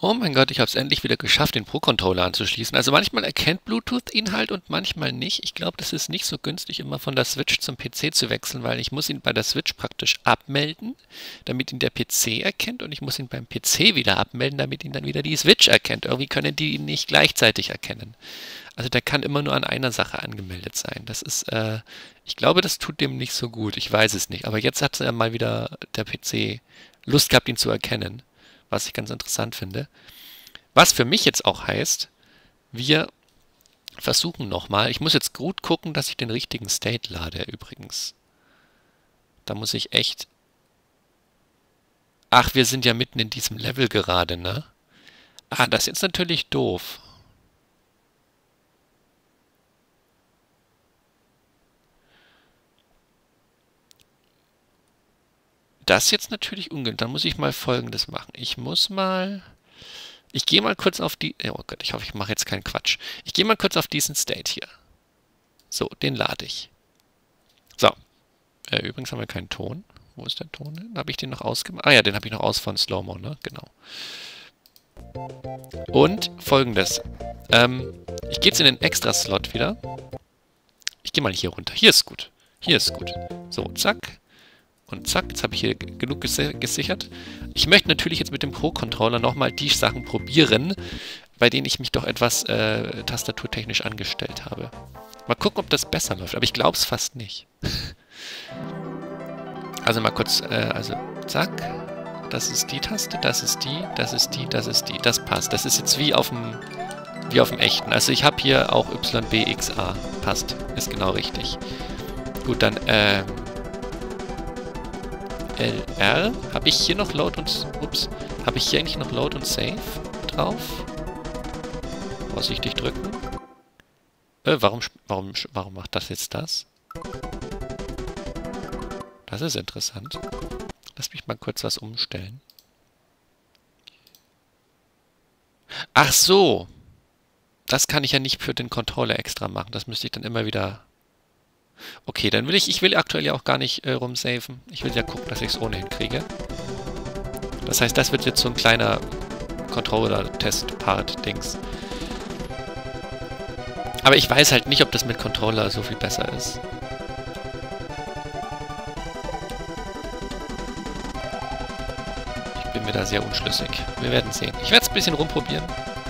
Oh mein Gott, ich habe es endlich wieder geschafft, den Pro-Controller anzuschließen. Also manchmal erkennt Bluetooth ihn halt und manchmal nicht. Ich glaube, das ist nicht so günstig, immer von der Switch zum PC zu wechseln, weil ich muss ihn bei der Switch praktisch abmelden, damit ihn der PC erkennt und ich muss ihn beim PC wieder abmelden, damit ihn dann wieder die Switch erkennt. Irgendwie können die ihn nicht gleichzeitig erkennen. Also der kann immer nur an einer Sache angemeldet sein. Das ist, ich glaube, das tut dem nicht so gut. Ich weiß es nicht. Aber jetzt hat ja mal wieder der PC Lust gehabt, ihn zu erkennen, was ich ganz interessant finde. Was für mich jetzt auch heißt, wir versuchen nochmal. Ich muss jetzt gut gucken, dass ich den richtigen State lade übrigens. Da muss ich echt... Ach, wir sind ja mitten in diesem Level gerade, ne? Ah, das ist jetzt natürlich doof. Das ist jetzt natürlich ungünstig. Dann muss ich mal Folgendes machen. Ich gehe mal kurz auf die... Oh Gott, ich hoffe, ich mache jetzt keinen Quatsch. Ich gehe mal kurz auf diesen State hier. So, den lade ich. So. Übrigens haben wir keinen Ton. Wo ist der Ton hin? Habe ich den noch ausgemacht? Ah ja, den habe ich noch aus von Slow-Mo, ne? Genau. Und Folgendes. Ich gehe jetzt in den Extra-Slot wieder. Ich gehe mal hier runter. Hier ist gut. Hier ist gut. So, zack. Und zack, jetzt habe ich hier genug gesichert. Ich möchte natürlich jetzt mit dem Pro-Controller nochmal die Sachen probieren, bei denen ich mich doch etwas tastaturtechnisch angestellt habe. Mal gucken, ob das besser läuft, aber ich glaube es fast nicht. Also mal kurz, also zack. Das ist die Taste, das ist die, das ist die, das ist die. Das passt. Das ist jetzt wie auf dem echten. Also ich habe hier auch YBXA. Passt. Ist genau richtig. Gut, dann, LR. Habe ich hier noch Load und... Ups. Habe ich hier eigentlich noch Load und Save drauf? Vorsichtig drücken. Warum macht das jetzt das? Das ist interessant. Lass mich mal kurz was umstellen. Ach so. Das kann ich ja nicht für den Controller extra machen. Das müsste ich dann immer wieder... Okay, dann ich will aktuell ja auch gar nicht rumsaven. Ich will ja gucken, dass ich es ohnehin kriege. Das heißt, das wird jetzt so ein kleiner Controller-Test-Part-Dings. Aber ich weiß halt nicht, ob das mit Controller so viel besser ist. Ich bin mir da sehr unschlüssig. Wir werden sehen. Ich werde es ein bisschen rumprobieren.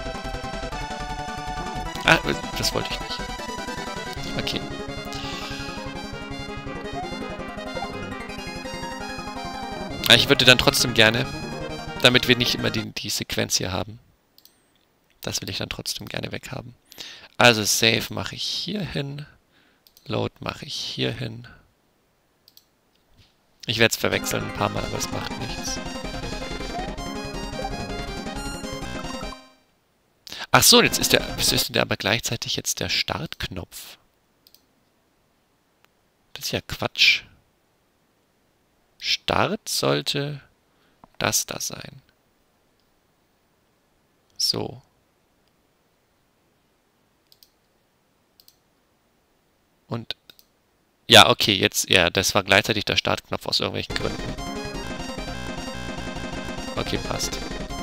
Ah, das wollte ich nicht. Okay. Ich würde dann trotzdem gerne, damit wir nicht immer die Sequenz hier haben. Das will ich dann trotzdem gerne weghaben. Also Save mache ich hier hin. Load mache ich hier hin. Ich werde es verwechseln ein paar Mal, aber es macht nichts. Ach so, jetzt ist wieso ist denn der aber gleichzeitig jetzt der Startknopf? Das ist ja Quatsch. Start sollte das da sein. So. Und ja, okay, jetzt, ja, das war gleichzeitig der Startknopf aus irgendwelchen Gründen. Okay, passt.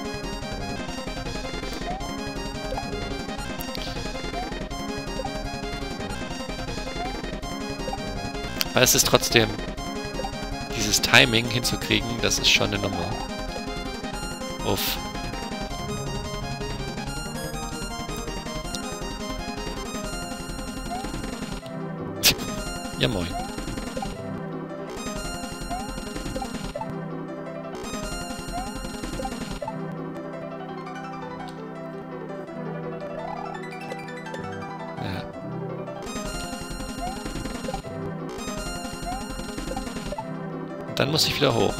Aber es ist trotzdem... Dieses Timing hinzukriegen, das ist schon eine Nummer. Uff. Ja, moin. Ja. Dann muss ich wieder hoch.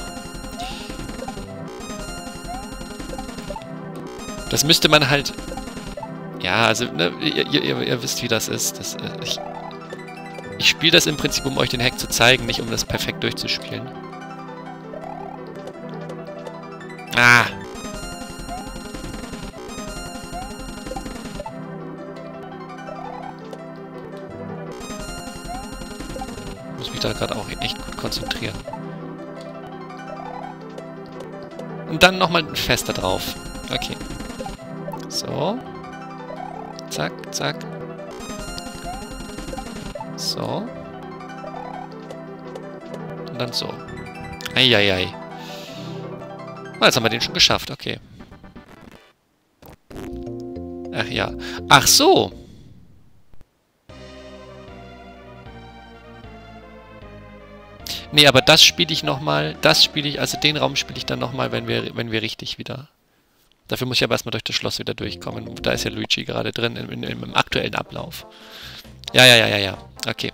Das müsste man halt... Ja, also, ne, ihr wisst, wie das ist. Ich spiele das im Prinzip, um euch den Hack zu zeigen, nicht um das perfekt durchzuspielen. Ah! Ich muss mich da gerade auch echt gut konzentrieren. Und dann nochmal fester drauf. Okay. So. Zack, zack. So. Und dann so. Eieiei. Ah, jetzt haben wir den schon geschafft, okay. Ach ja. Ach so! Nee, aber das spiele ich nochmal. Also den Raum spiele ich dann nochmal, wenn wir richtig wieder... Dafür muss ich aber erstmal durch das Schloss wieder durchkommen. Da ist ja Luigi gerade drin, im aktuellen Ablauf. Ja. Okay.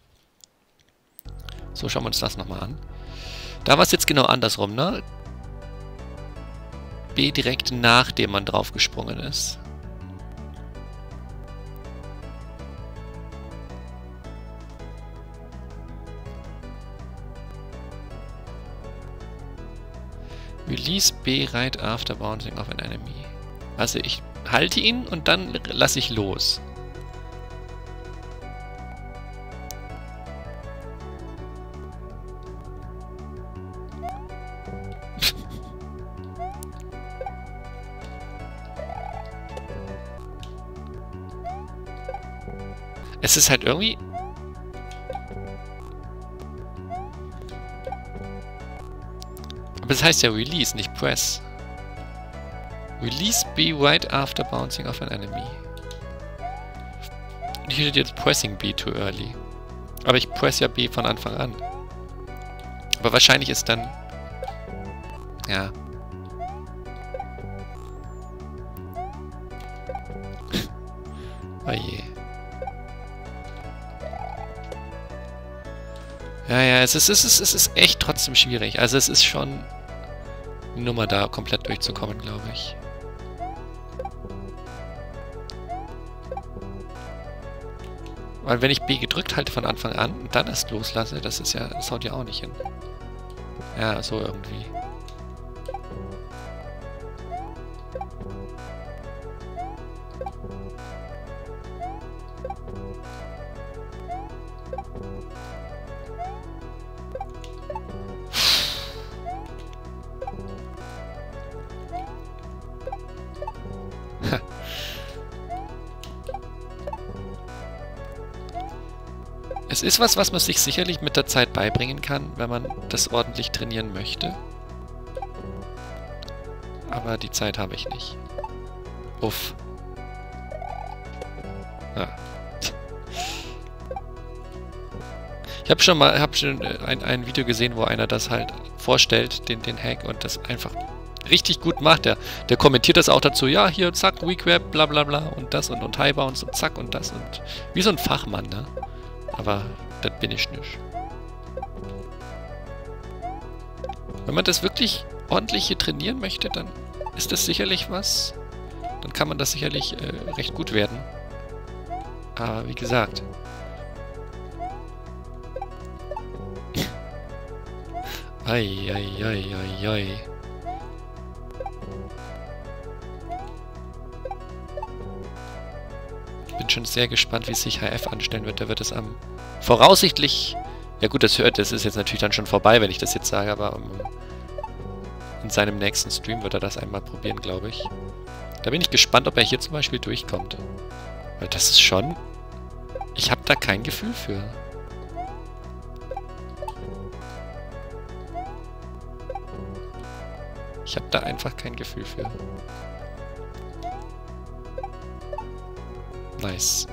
So, schauen wir uns das nochmal an. Da war es jetzt genau andersrum, ne? B direkt nachdem man draufgesprungen ist. Release B right after bouncing off an enemy. Also ich halte ihn und dann lasse ich los. Es ist halt irgendwie... Aber das heißt ja Release, nicht Press. Release B right after bouncing off an enemy. Ich hätte jetzt Pressing B too early. Aber ich press ja B von Anfang an. Aber wahrscheinlich ist dann... Ja. Oh je. Ja, es ist echt trotzdem schwierig. Also es ist schon eine Nummer da, komplett durchzukommen, glaube ich. Weil wenn ich B gedrückt halte von Anfang an und dann erst loslasse, das haut ja auch nicht hin. Ja, so irgendwie. Es ist was man sich sicherlich mit der Zeit beibringen kann, wenn man das ordentlich trainieren möchte. Aber die Zeit habe ich nicht. Uff. Ja. Ich habe schon ein Video gesehen, wo einer das halt vorstellt, den Hack, und das einfach richtig gut macht. Der kommentiert das auch dazu, ja, hier, zack, Weak Web, bla bla bla, und das und High Bounce und zack und das und... Wie so ein Fachmann, ne? Aber das bin ich nicht. Wenn man das wirklich ordentlich hier trainieren möchte, dann ist das sicherlich was. Dann kann man das sicherlich recht gut werden. Aber wie gesagt... Ei. Ich bin schon sehr gespannt, wie sich HF anstellen wird. Da wird es am... Voraussichtlich... Ja gut, das ist jetzt natürlich dann schon vorbei, wenn ich das jetzt sage, aber in seinem nächsten Stream wird er das einmal probieren, glaube ich. Da bin ich gespannt, ob er hier zum Beispiel durchkommt. Weil das ist schon... Ich habe da kein Gefühl für. Ich habe da einfach kein Gefühl für. Nice.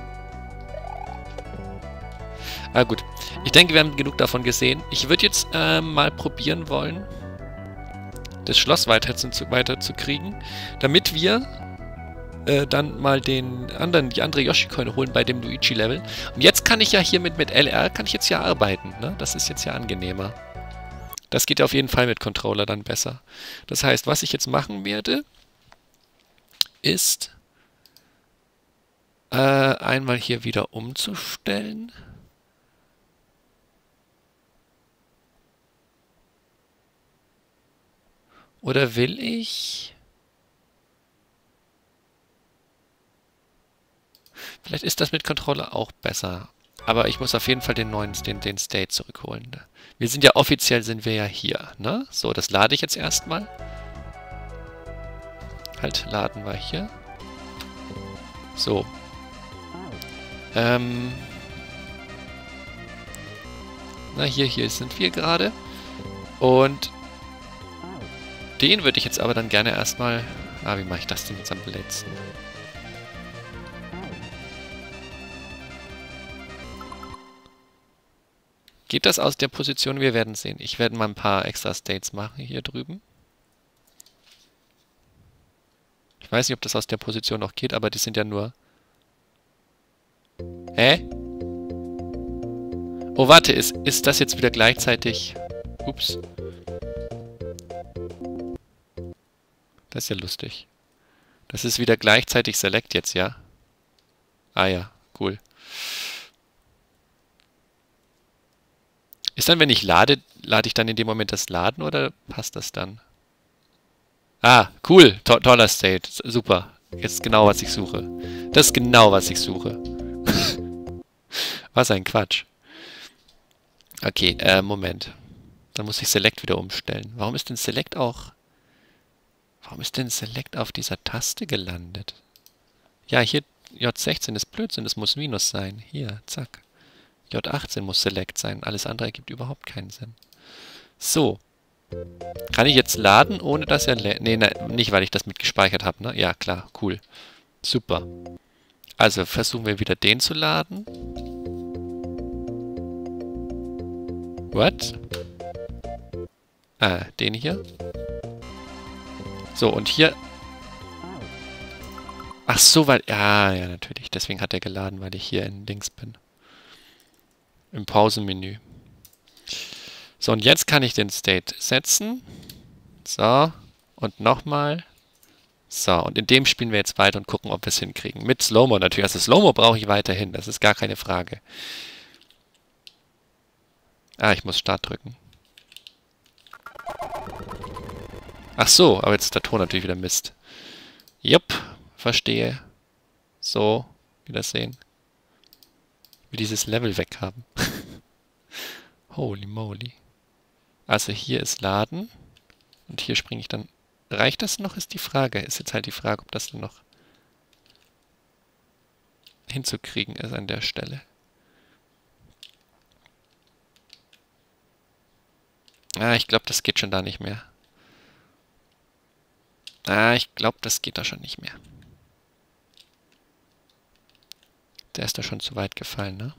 Ah gut. Ich denke, wir haben genug davon gesehen. Ich würde jetzt mal probieren wollen, das Schloss weiter zu kriegen, damit wir dann mal die andere Yoshi-Coin holen bei dem Luigi-Level. Und jetzt kann ich ja hier mit LR, kann ich jetzt ja arbeiten, ne? Das ist jetzt ja angenehmer. Das geht auf jeden Fall mit Controller dann besser. Das heißt, was ich jetzt machen werde, ist einmal hier wieder umzustellen. Oder will ich... Vielleicht ist das mit Controller auch besser. Aber ich muss auf jeden Fall den State zurückholen. Wir sind ja offiziell, sind wir ja hier, ne? So, das lade ich jetzt erstmal. Halt, laden wir hier. So. Na, hier sind wir gerade. Und den würde ich jetzt aber dann gerne erstmal... Ah, wie mache ich das denn jetzt am letzten? Geht das aus der Position? Wir werden sehen. Ich werde mal ein paar extra States machen hier drüben. Ich weiß nicht, ob das aus der Position noch geht, aber die sind ja nur... Hä? Oh, warte, ist das jetzt wieder gleichzeitig... Ups. Das ist ja lustig. Das ist wieder gleichzeitig Select jetzt, ja? Ah ja, cool. Ist dann, wenn ich lade ich dann in dem Moment das Laden oder passt das dann? Ah, cool. Toller State. Super. Jetzt genau, was ich suche. Das ist genau, was ich suche. Was ein Quatsch. Okay, Moment. Dann muss ich Select wieder umstellen. Warum ist denn Select auch... Warum ist denn Select auf dieser Taste gelandet? Ja, hier J16 ist Blödsinn, es muss Minus sein. Hier, zack. J18 muss Select sein. Alles andere ergibt überhaupt keinen Sinn. So. Kann ich jetzt laden, ohne dass er lädt? Nee, nicht, weil ich das mitgespeichert habe, ne? Ja, klar, cool. Super. Also versuchen wir wieder den zu laden. What? Ah, den hier. So, und hier... Ach so, weil... Ja, ja, natürlich. Deswegen hat er geladen, weil ich hier in Links bin. Im Pausenmenü. So, und jetzt kann ich den State setzen. So, und nochmal. So, und in dem spielen wir jetzt weiter und gucken, ob wir es hinkriegen. Mit Slow-Mo natürlich. Also Slow-Mo brauche ich weiterhin, das ist gar keine Frage. Ah, ich muss Start drücken. Ach so, aber jetzt ist der Ton natürlich wieder Mist. Jupp, verstehe. So, Wiedersehen. Wir dieses Level weghaben. Holy moly. Also hier ist Laden. Und hier springe ich dann... Reicht das noch, ist die Frage. Ist jetzt halt die Frage, ob das dann noch hinzukriegen ist an der Stelle. Ah, ich glaube, das geht schon da nicht mehr. Ah, ich glaube, das geht da schon nicht mehr. Der ist da schon zu weit gefallen, ne?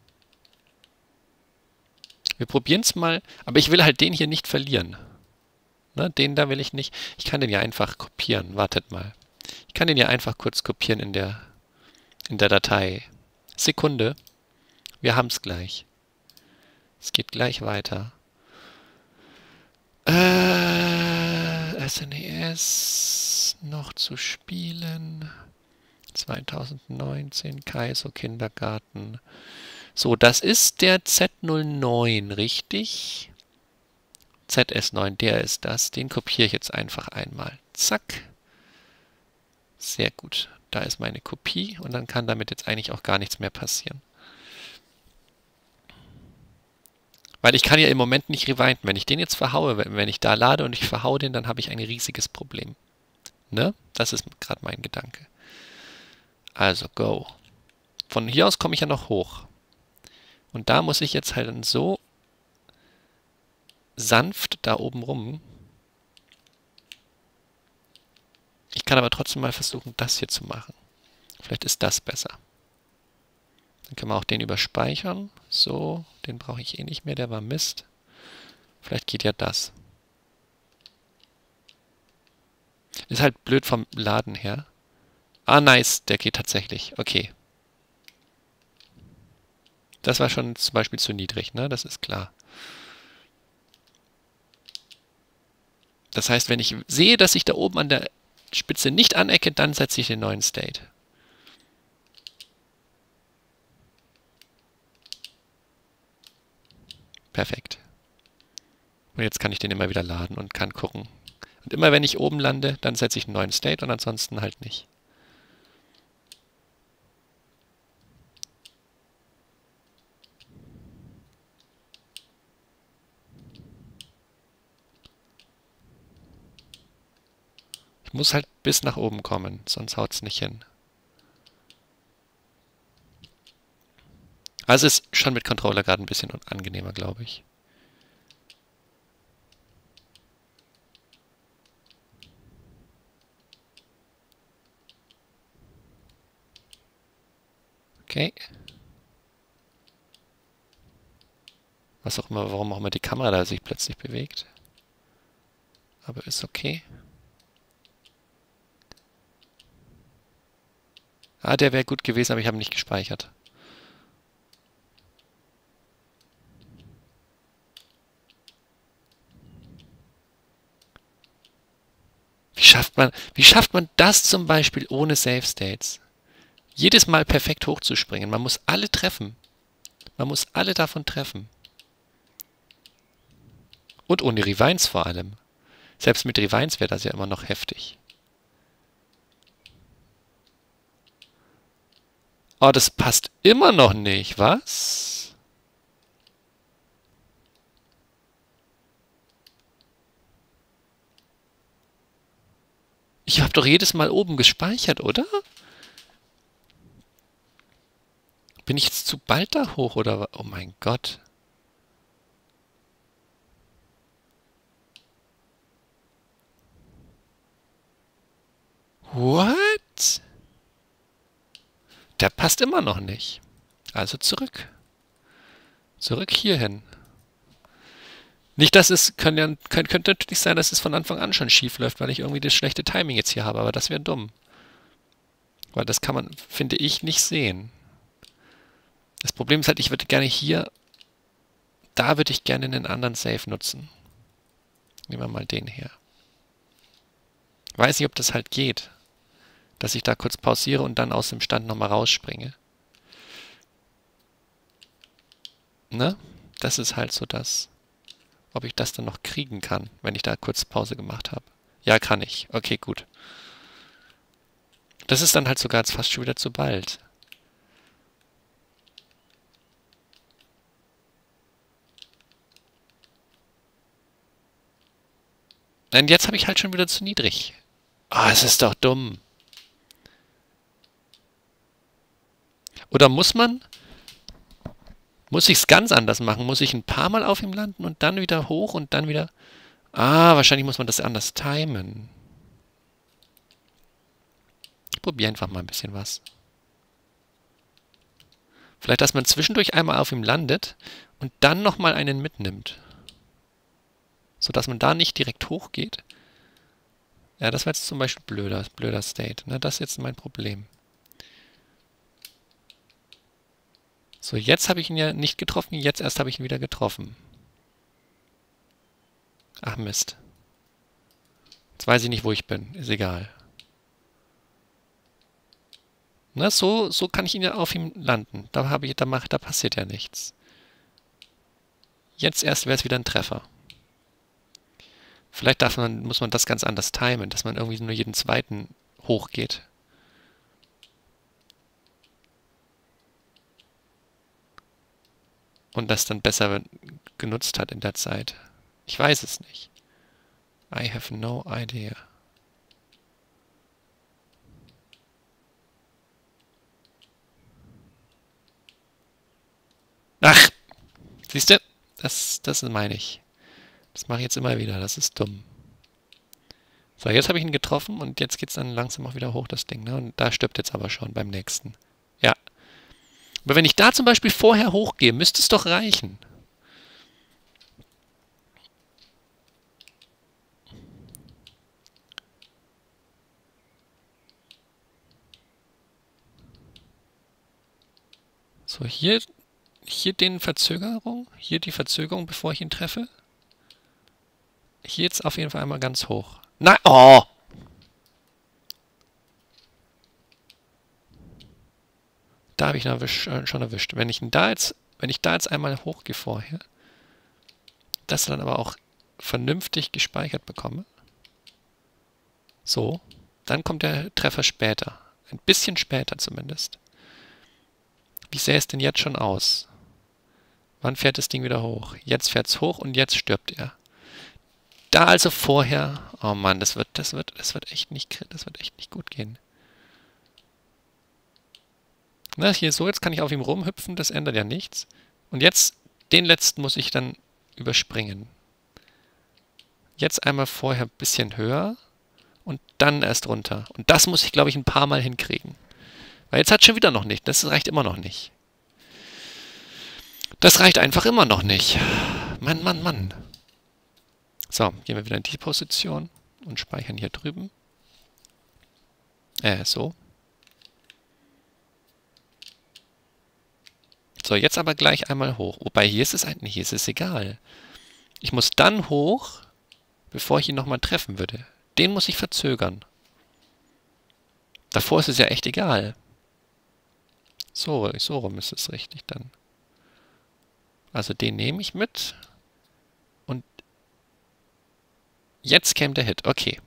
Wir probieren es mal, aber ich will halt den hier nicht verlieren. Ne, den da will ich nicht. Ich kann den ja einfach kopieren. Wartet mal. Ich kann den ja einfach kurz kopieren in der Datei. Sekunde. Wir haben es gleich. Es geht gleich weiter. SNES noch zu spielen. 2019 Kaiso Kindergarten. So, das ist der Z09, richtig? ZS9, der ist das. Den kopiere ich jetzt einfach einmal. Zack. Sehr gut. Da ist meine Kopie und dann kann damit jetzt eigentlich auch gar nichts mehr passieren. Weil ich kann ja im Moment nicht rewinden. Wenn ich den jetzt verhaue, wenn ich da lade und ich verhaue den, dann habe ich ein riesiges Problem. Ne? Das ist gerade mein Gedanke. Also, go. Von hier aus komme ich ja noch hoch. Und da muss ich jetzt halt dann so sanft da oben rum. Ich kann aber trotzdem mal versuchen, das hier zu machen. Vielleicht ist das besser. Dann können wir auch den überspeichern. So, den brauche ich eh nicht mehr, der war Mist. Vielleicht geht ja das. Ist halt blöd vom Laden her. Ah, nice, der geht tatsächlich. Okay. Das war schon zum Beispiel zu niedrig, ne? Das ist klar. Das heißt, wenn ich sehe, dass ich da oben an der Spitze nicht anecke, dann setze ich den neuen State. Perfekt. Und jetzt kann ich den immer wieder laden und kann gucken. Und immer wenn ich oben lande, dann setze ich einen neuen State und ansonsten halt nicht. Ich muss halt bis nach oben kommen, sonst haut es nicht hin. Also ist schon mit Controller gerade ein bisschen angenehmer, glaube ich. Okay. Was auch immer, warum auch immer die Kamera da sich plötzlich bewegt. Aber ist okay. Ah, der wäre gut gewesen, aber ich habe ihn nicht gespeichert. Wie schafft man das zum Beispiel ohne Save States? Jedes Mal perfekt hochzuspringen. Man muss alle treffen. Man muss alle davon treffen. Und ohne Revines vor allem. Selbst mit Revines wäre das ja immer noch heftig. Oh, das passt immer noch nicht, was? Ich habe doch jedes Mal oben gespeichert, oder? Bin ich jetzt zu bald da hoch, oder was? Oh mein Gott. What? Der passt immer noch nicht. Also zurück. Zurück hierhin. Nicht, dass es könnte natürlich sein, dass es von Anfang an schon schief läuft, weil ich irgendwie das schlechte Timing jetzt hier habe, aber das wäre dumm. Weil das kann man, finde ich, nicht sehen. Das Problem ist halt, ich würde gerne hier, da würde ich gerne einen anderen Save nutzen. Nehmen wir mal den hier. Weiß nicht, ob das halt geht. Dass ich da kurz pausiere und dann aus dem Stand nochmal rausspringe. Ne? Das ist halt so das. Ob ich das dann noch kriegen kann, wenn ich da kurz Pause gemacht habe. Ja, kann ich. Okay, gut. Das ist dann halt sogar jetzt fast schon wieder zu bald. Nein, jetzt habe ich halt schon wieder zu niedrig. Ah, es ist doch dumm. Oder muss ich es ganz anders machen? Muss ich ein paar Mal auf ihm landen und dann wieder hoch und dann wieder... Ah, wahrscheinlich muss man das anders timen. Ich probiere einfach mal ein bisschen was. Vielleicht, dass man zwischendurch einmal auf ihm landet und dann nochmal einen mitnimmt. Sodass man da nicht direkt hochgeht. Ja, das war jetzt zum Beispiel blöder State. Ne? Das ist jetzt mein Problem. So, jetzt habe ich ihn ja nicht getroffen, jetzt erst habe ich ihn wieder getroffen. Ach Mist. Jetzt weiß ich nicht, wo ich bin. Ist egal. Na, so kann ich ihn ja auf ihm landen. Da passiert ja nichts. Jetzt erst wäre es wieder ein Treffer. Vielleicht muss man das ganz anders timen, dass man irgendwie nur jeden zweiten hochgeht. Und das dann besser genutzt hat in der Zeit. Ich weiß es nicht. I have no idea. Ach! Siehst du? Das meine ich. Das mache ich jetzt immer wieder. Das ist dumm. So, jetzt habe ich ihn getroffen und jetzt geht es dann langsam auch wieder hoch, das Ding. Ne? Und da stirbt jetzt aber schon beim nächsten. Ja. Aber wenn ich da zum Beispiel vorher hochgehe, müsste es doch reichen. So, hier die Verzögerung, bevor ich ihn treffe. Hier jetzt auf jeden Fall einmal ganz hoch. Nein, oh! Da habe ich ihn schon erwischt. Wenn ich da jetzt einmal hochgehe vorher, das dann aber auch vernünftig gespeichert bekomme. So, dann kommt der Treffer später. Ein bisschen später zumindest. Wie sähe es denn jetzt schon aus? Wann fährt das Ding wieder hoch? Jetzt fährt es hoch und jetzt stirbt er. Da also vorher... Oh Mann, das wird echt nicht gut gehen. Na, hier so, jetzt kann ich auf ihm rumhüpfen, das ändert ja nichts. Und jetzt, den letzten muss ich dann überspringen. Jetzt einmal vorher ein bisschen höher und dann erst runter. Und das muss ich, glaube ich, ein paar Mal hinkriegen. Weil jetzt hat schon wieder noch nicht. Das reicht immer noch nicht. Das reicht einfach immer noch nicht. Mann, Mann, Mann. So, gehen wir wieder in die Position und speichern hier drüben. So. So, jetzt aber gleich einmal hoch. Wobei, hier ist es egal. Ich muss dann hoch, bevor ich ihn nochmal treffen würde. Den muss ich verzögern. Davor ist es ja echt egal. So rum ist es richtig dann. Also den nehme ich mit. Und jetzt käme der Hit. Okay.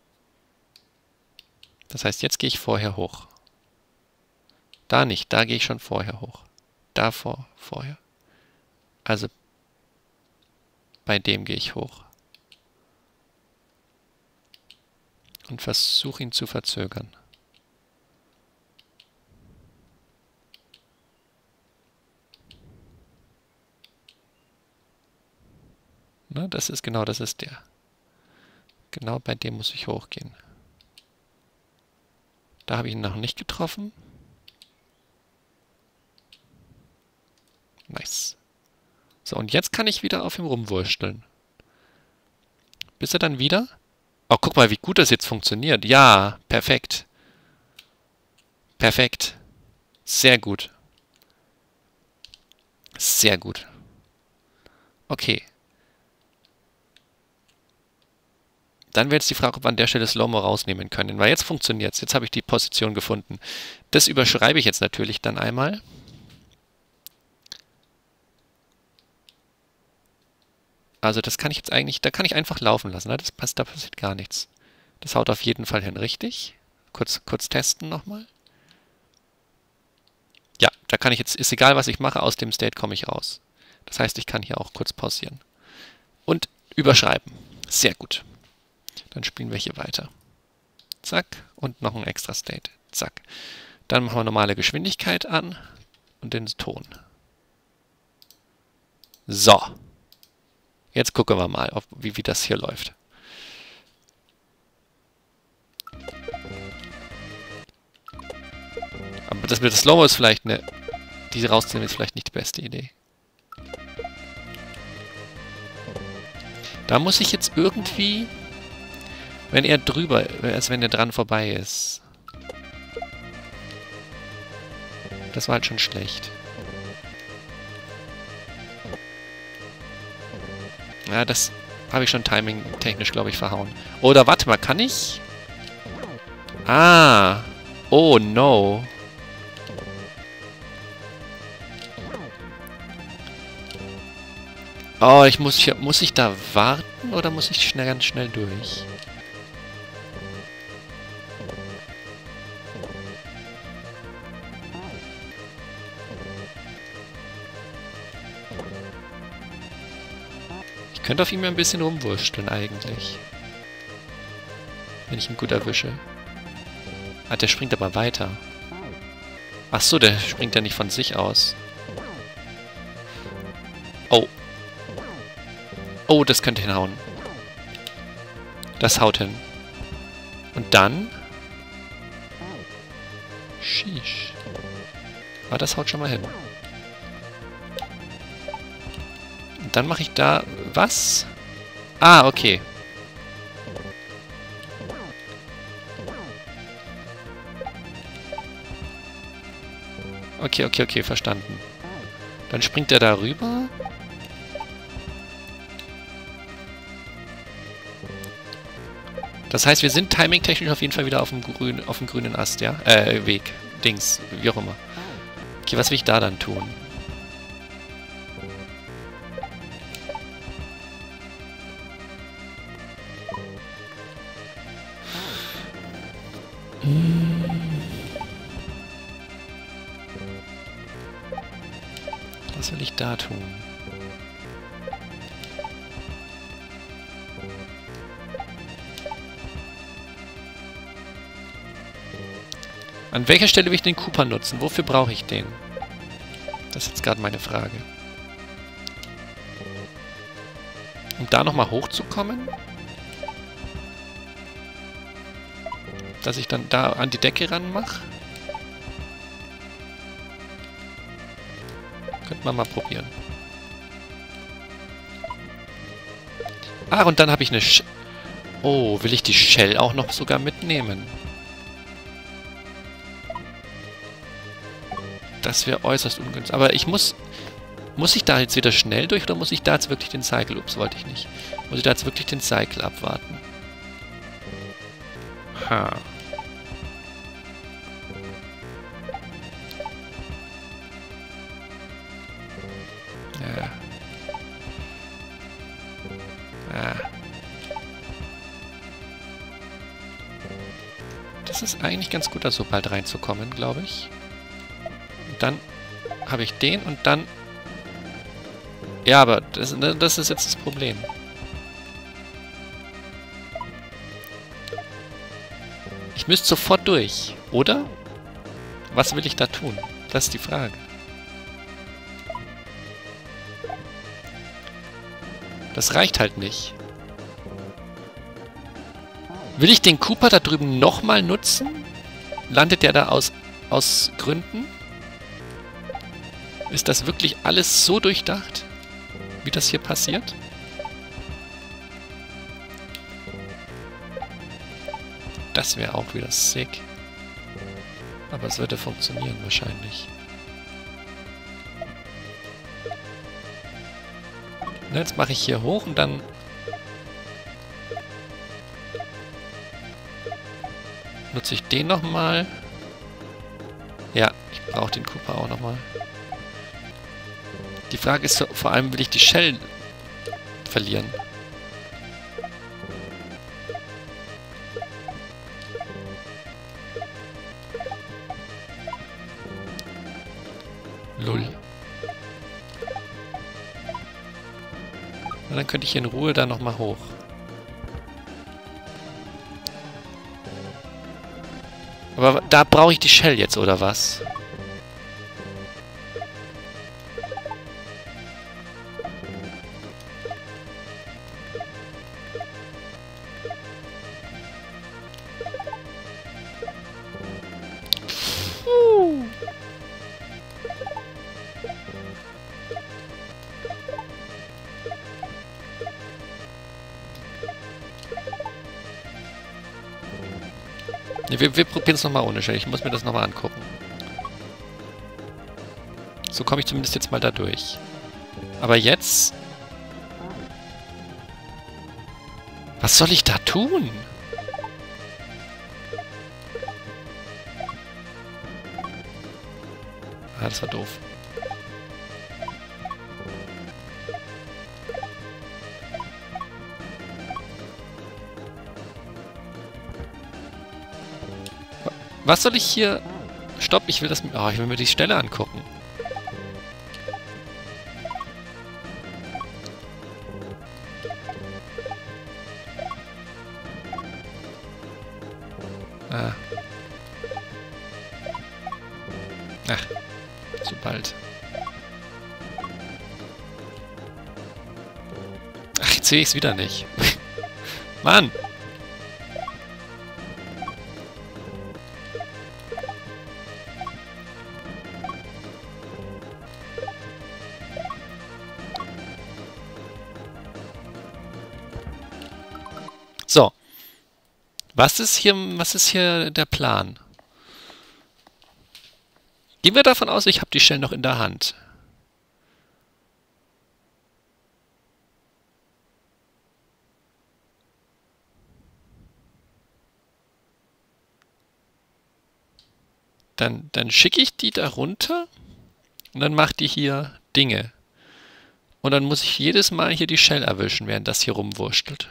Das heißt, jetzt gehe ich vorher hoch. Da nicht, da gehe ich schon vorher hoch. Vorher. Also bei dem gehe ich hoch. Und versuche ihn zu verzögern. Na, das ist der. Genau bei dem muss ich hochgehen. Da habe ich ihn noch nicht getroffen. Nice. So, und jetzt kann ich wieder auf ihm rumwursteln. Bis er dann wieder... Oh, guck mal, wie gut das jetzt funktioniert. Ja, perfekt. Perfekt. Sehr gut. Sehr gut. Okay. Dann wäre jetzt die Frage, ob wir an der Stelle Slow-Mo rausnehmen können. Weil jetzt funktioniert es. Jetzt habe ich die Position gefunden. Das überschreibe ich jetzt natürlich dann einmal. Also das kann ich jetzt eigentlich, da kann ich einfach laufen lassen. Ne? Da passiert gar nichts. Das haut auf jeden Fall hin, richtig? Kurz testen nochmal. Ja, da kann ich jetzt, ist egal was ich mache, aus dem State komme ich raus. Das heißt, ich kann hier auch kurz pausieren. Und überschreiben. Sehr gut. Dann spielen wir hier weiter. Zack. Und noch ein extra State. Zack. Dann machen wir normale Geschwindigkeit an und den Ton. So. Jetzt gucken wir mal, wie das hier läuft. Aber das mit der Slow-Mo ist vielleicht diese rauszunehmen ist vielleicht nicht die beste Idee. Da muss ich jetzt irgendwie, wenn er dran vorbei ist. Das war halt schon schlecht. Ja, das habe ich schon timing-technisch, glaube ich, verhauen. Oder warte mal, kann ich? Ah. Oh, no. Oh, muss ich da warten oder muss ich ganz schnell durch? Ich könnte auf ihm ein bisschen rumwursteln eigentlich. Wenn ich ihn gut erwische. Ah, der springt aber weiter. Ach so, der springt ja nicht von sich aus. Oh. Oh, das könnte hinhauen. Das haut hin. Und dann... Sheesh. Ah, das haut schon mal hin. Und dann mache ich da... Was? Ah, okay. Okay, verstanden. Dann springt er da rüber. Das heißt, wir sind timing-technisch auf jeden Fall wieder auf dem grünen Ast, ja? Weg. Dings. Wie auch immer. Okay, was will ich da dann tun? Was will ich da tun? An welcher Stelle will ich den Cooper nutzen? Wofür brauche ich den? Das ist jetzt gerade meine Frage. Um da nochmal hochzukommen? Dass ich dann da an die Decke ranmache? Könnte man mal probieren. Ah, und dann habe ich eine Oh, will ich die Shell auch noch sogar mitnehmen? Das wäre äußerst ungünstig. Aber ich muss... Muss ich da jetzt wieder schnell durch oder muss ich da jetzt wirklich den Cycle... Ups, wollte ich nicht. Muss ich da jetzt wirklich den Cycle abwarten? Ha. Ja. Ah. Das ist eigentlich ganz gut, da so bald reinzukommen, glaube ich. Und dann habe ich den und dann... Ja, aber das ist jetzt das Problem. Ich müsste sofort durch, oder? Was will ich da tun? Das ist die Frage. Das reicht halt nicht. Will ich den Cooper da drüben nochmal nutzen? Landet der da aus Gründen? Ist das wirklich alles so durchdacht, wie das hier passiert? Das wäre auch wieder sick. Aber es würde funktionieren wahrscheinlich. Na, jetzt mache ich hier hoch und dann... Nutze ich den nochmal. Ja, ich brauche den Cooper auch nochmal. Die Frage ist vor allem, will ich die Shell verlieren? Lull. Und dann könnte ich hier in Ruhe da nochmal hoch. Aber da brauche ich die Shell jetzt, oder was? Nee, wir probieren es nochmal ohne Shell. Ich muss mir das nochmal angucken. So komme ich zumindest jetzt mal da durch. Aber jetzt... Was soll ich da tun? Ah, das war doof. Was soll ich hier... Stopp, ich will das... Oh, ich will mir die Stelle angucken. Ah. Ach, zu bald. Ach, jetzt sehe ich es wieder nicht. Mann! So. Was ist hier der Plan? Gehen wir davon aus, ich habe die Shell noch in der Hand. Dann schicke ich die da runter und dann macht die hier Dinge. Und dann muss ich jedes Mal hier die Shell erwischen, während das hier rumwurschtelt.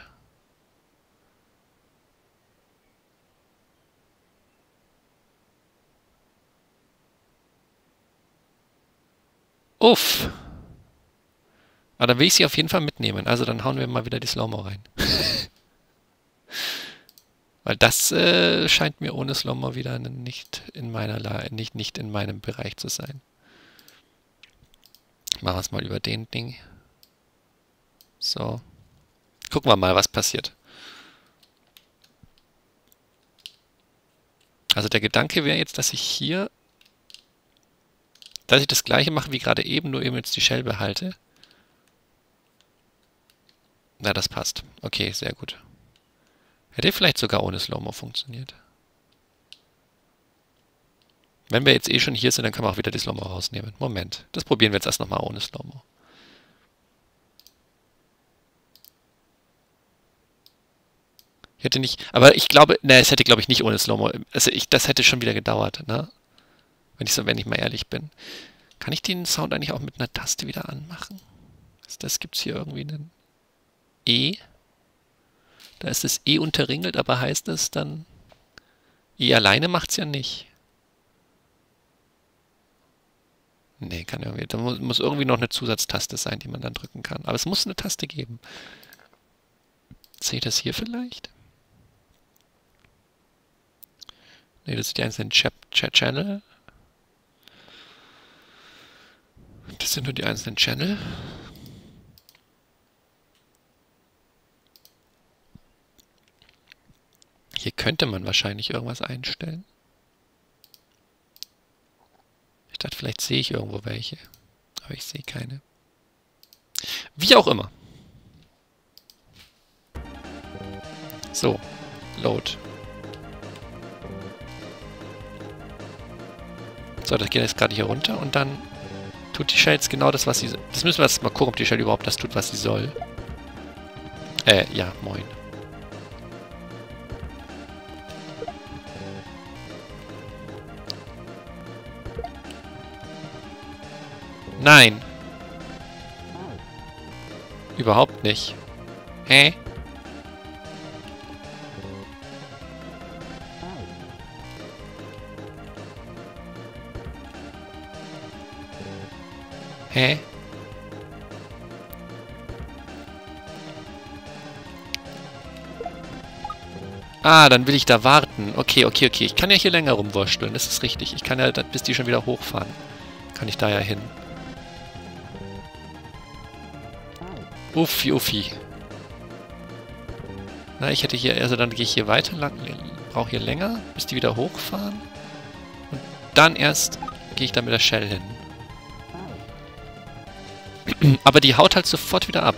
Uff. Aber dann will ich sie auf jeden Fall mitnehmen. Also dann hauen wir mal wieder die Slow-Mo rein. Weil das scheint mir ohne Slow-Mo wieder nicht in nicht in meinem Bereich zu sein. Machen wir es mal über den Ding. So. Gucken wir mal, was passiert. Also der Gedanke wäre jetzt, dass ich das gleiche mache wie gerade eben, nur eben jetzt die Shell behalte. Na, das passt. Okay, sehr gut. Hätte vielleicht sogar ohne Slow-Mo funktioniert. Wenn wir jetzt eh schon hier sind, dann können wir auch wieder die Slow-Mo rausnehmen. Moment, das probieren wir jetzt erst nochmal ohne Slow-Mo. Ich hätte nicht, aber ich glaube, ne, es hätte glaube ich nicht ohne Slow-Mo. Also das hätte schon wieder gedauert, ne? Wenn ich mal ehrlich bin. Kann ich den Sound eigentlich auch mit einer Taste wieder anmachen? Gibt es hier irgendwie einen E? Da ist das E unterringelt, aber heißt es dann, E alleine macht es ja nicht. Nee, kann irgendwie, da muss irgendwie noch eine Zusatztaste sein, die man dann drücken kann. Aber es muss eine Taste geben. Sehe ich das hier vielleicht? Nee, das sind die einzelnen Channel. Das sind nur die einzelnen Channel. Hier könnte man wahrscheinlich irgendwas einstellen. Ich dachte, vielleicht sehe ich irgendwo welche. Aber ich sehe keine. Wie auch immer. So, Load. So, das geht jetzt gerade hier runter und dann tut die Shell jetzt genau das, was sie soll. Das müssen wir jetzt mal gucken, ob die Shell überhaupt das tut, was sie soll. Ja, moin. Nein. Überhaupt nicht. Hä? Hä? Ah, dann will ich da warten. Okay, okay, okay. Ich kann ja hier länger rumwursteln. Das ist richtig. Ich kann ja, bis die schon wieder hochfahren. Kann ich da ja hin. Uffi, uffi. Na, ich hätte hier, also dann gehe ich hier weiter lang, brauche hier länger, bis die wieder hochfahren. Und dann erst gehe ich da mit der Shell hin. Aber die haut halt sofort wieder ab.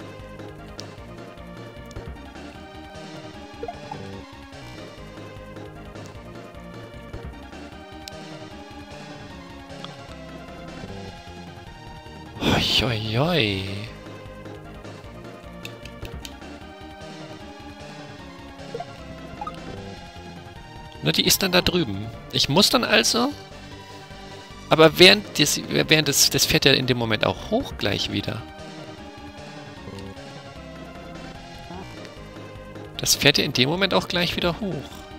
Hoi, hoi, hoi. Ne, die ist dann da drüben. Ich muss dann also... Aber das fährt ja in dem Moment auch hoch gleich wieder. Das fährt ja in dem Moment auch gleich wieder hoch.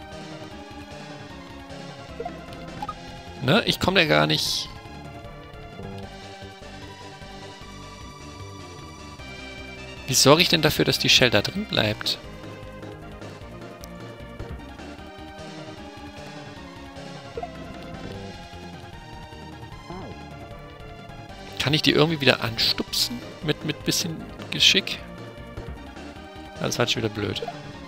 Ne, ich komme da gar nicht... Wie sorge ich denn dafür, dass die Shell da drin bleibt? Kann ich die irgendwie wieder anstupsen? Mit bisschen Geschick? Das war schon wieder blöd.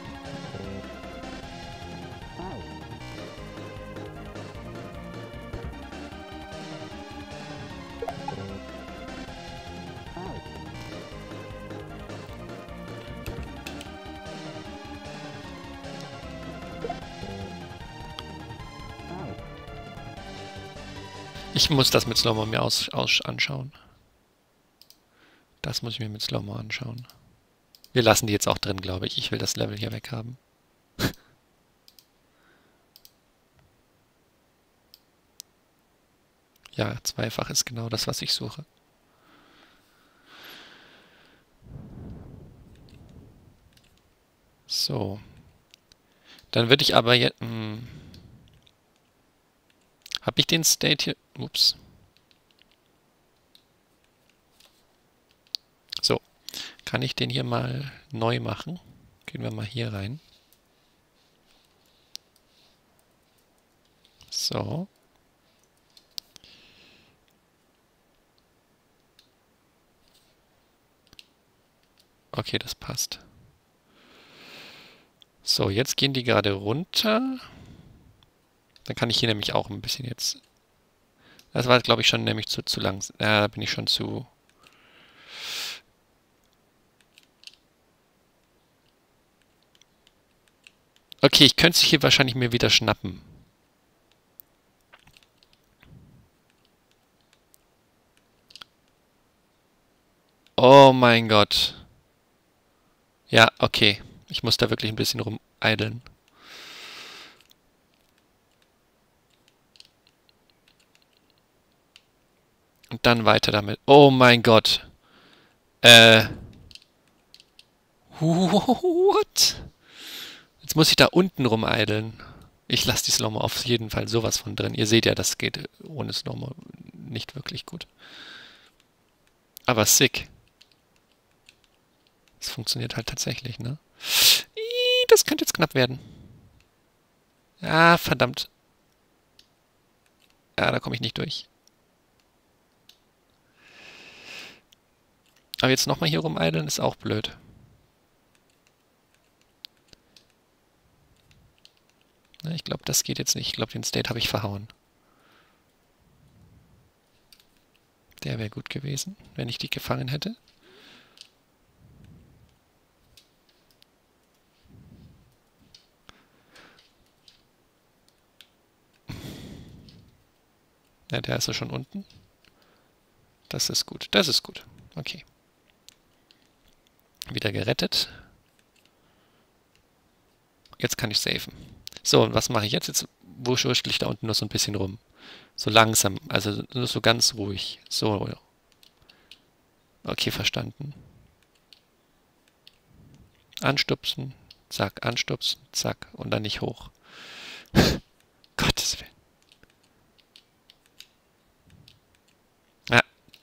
Ich muss das mit Slow-Mo mir anschauen. Das muss ich mir mit Slow-Mo anschauen. Wir lassen die jetzt auch drin, glaube ich. Ich will das Level hier weghaben. Ja, zweifach ist genau das, was ich suche. So. Dann würde ich aber jetzt... Habe ich den State hier... Ups. So. Kann ich den hier mal neu machen? Gehen wir mal hier rein. So. Okay, das passt. So, jetzt gehen die gerade runter. Dann kann ich hier nämlich auch ein bisschen jetzt... Das war, glaube ich, schon nämlich zu lang. Ja, da bin ich schon zu... Okay, ich könnte es hier wahrscheinlich mir wieder schnappen. Oh mein Gott. Ja, okay. Ich muss da wirklich ein bisschen rumeideln. Und dann weiter damit. Oh mein Gott. What? Jetzt muss ich da unten rumeideln. Ich lasse die Slow-Mo auf jeden Fall sowas von drin. Ihr seht ja, das geht ohne Slow-Mo nicht wirklich gut. Aber sick. Das funktioniert halt tatsächlich, ne? Das könnte jetzt knapp werden. Ah, verdammt. Ja, da komme ich nicht durch. Aber jetzt nochmal hier rumeideln ist auch blöd. Ich glaube, das geht jetzt nicht. Ich glaube, den State habe ich verhauen. Der wäre gut gewesen, wenn ich die gefangen hätte. Ja, der ist ja schon unten. Das ist gut. Das ist gut. Okay. Wieder gerettet. Jetzt kann ich safen. So, und was mache ich jetzt? Jetzt wurschtel ich da unten nur so ein bisschen rum. So langsam, also nur so ganz ruhig. So. Okay, verstanden. Anstupsen, zack, anstupsen, zack. Und dann nicht hoch. Gottes Willen. Ja.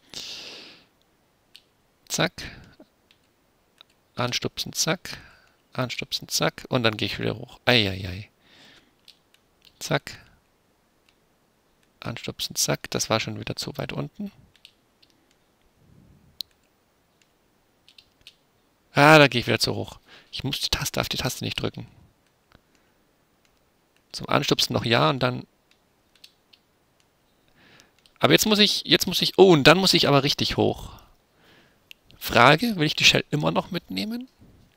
Zack. Anstupsen, zack. Anstupsen, zack. Und dann gehe ich wieder hoch. Eieiei. Zack. Anstupsen, zack. Das war schon wieder zu weit unten. Ah, da gehe ich wieder zu hoch. Ich muss darf die Taste nicht drücken. Zum Anstupsen noch ja und dann... Aber jetzt muss ich... Oh, und dann muss ich aber richtig hoch. Frage, will ich die Shell immer noch mitnehmen?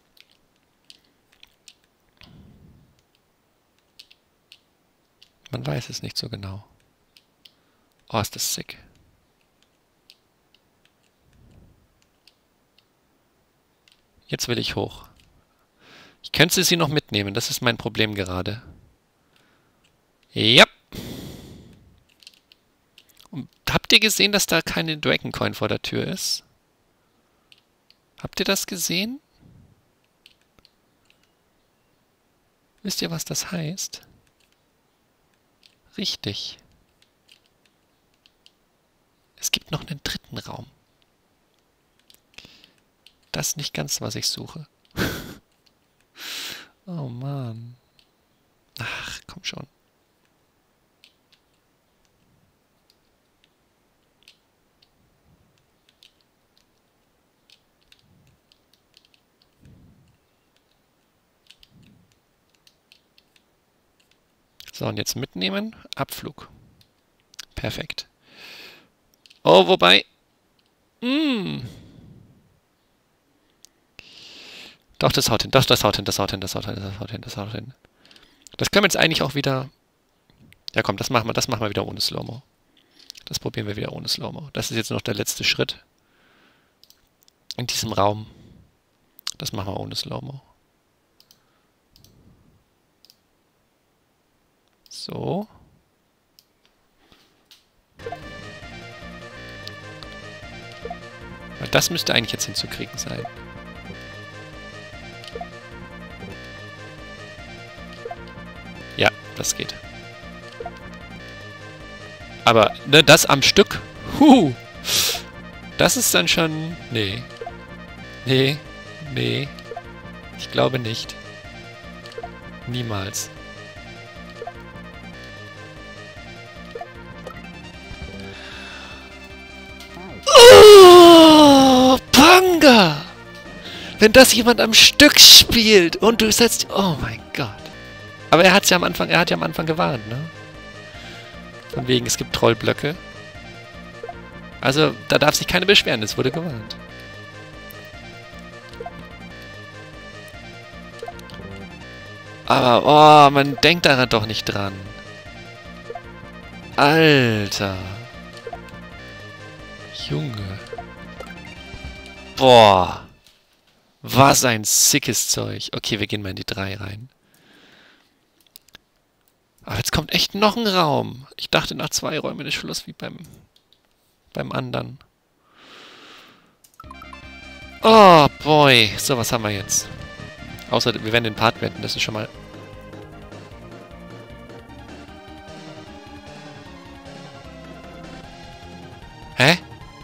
Man weiß es nicht so genau. Oh, ist das sick. Jetzt will ich hoch. Ich könnte sie noch mitnehmen, das ist mein Problem gerade. Ja. Und habt ihr gesehen, dass da keine Dragon Coin vor der Tür ist? Habt ihr das gesehen? Wisst ihr, was das heißt? Richtig. Es gibt noch einen dritten Raum. Das ist nicht ganz, was ich suche. Oh Mann. Ach, komm schon. So, und jetzt mitnehmen. Abflug. Perfekt. Oh, wobei... Doch, das haut hin. Doch, das haut hin, das haut hin, das haut hin, das haut hin, das haut hin. Das können wir jetzt eigentlich auch wieder... Ja komm, das machen wir wieder ohne Slow-Mo. Das probieren wir wieder ohne Slow-Mo. Das ist jetzt noch der letzte Schritt. In diesem Raum. Das machen wir ohne Slow-Mo. So. Weil das müsste eigentlich jetzt hinzukriegen sein. Ja, das geht. Aber ne, das am Stück. Das ist dann schon... Nee. Nee. Nee. Ich glaube nicht. Niemals. Wenn das jemand am Stück spielt und du setzt... Oh mein Gott. Aber er hat ja am Anfang gewarnt, ne? Von wegen, es gibt Trollblöcke. Also, da darf sich keiner beschweren, es wurde gewarnt. Aber, oh, man denkt daran doch nicht dran. Alter. Junge. Boah. Was ein sickes Zeug. Okay, wir gehen mal in die 3 rein. Aber jetzt kommt echt noch ein Raum. Ich dachte, nach 2 Räumen ist Schluss wie beim anderen. Oh, boy. So, was haben wir jetzt? Außer, wir werden den Part wenden. Das ist schon mal... Hä?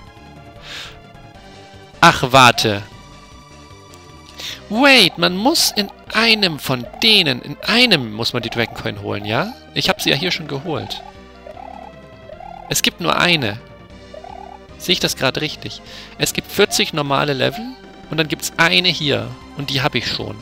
Ach, warte. Wait, man muss in einem von denen, in einem muss man die Dragon Coin holen, ja? Ich habe sie ja hier schon geholt. Es gibt nur eine. Sehe ich das gerade richtig? Es gibt 40 normale Level und dann gibt es eine hier. Und die habe ich schon.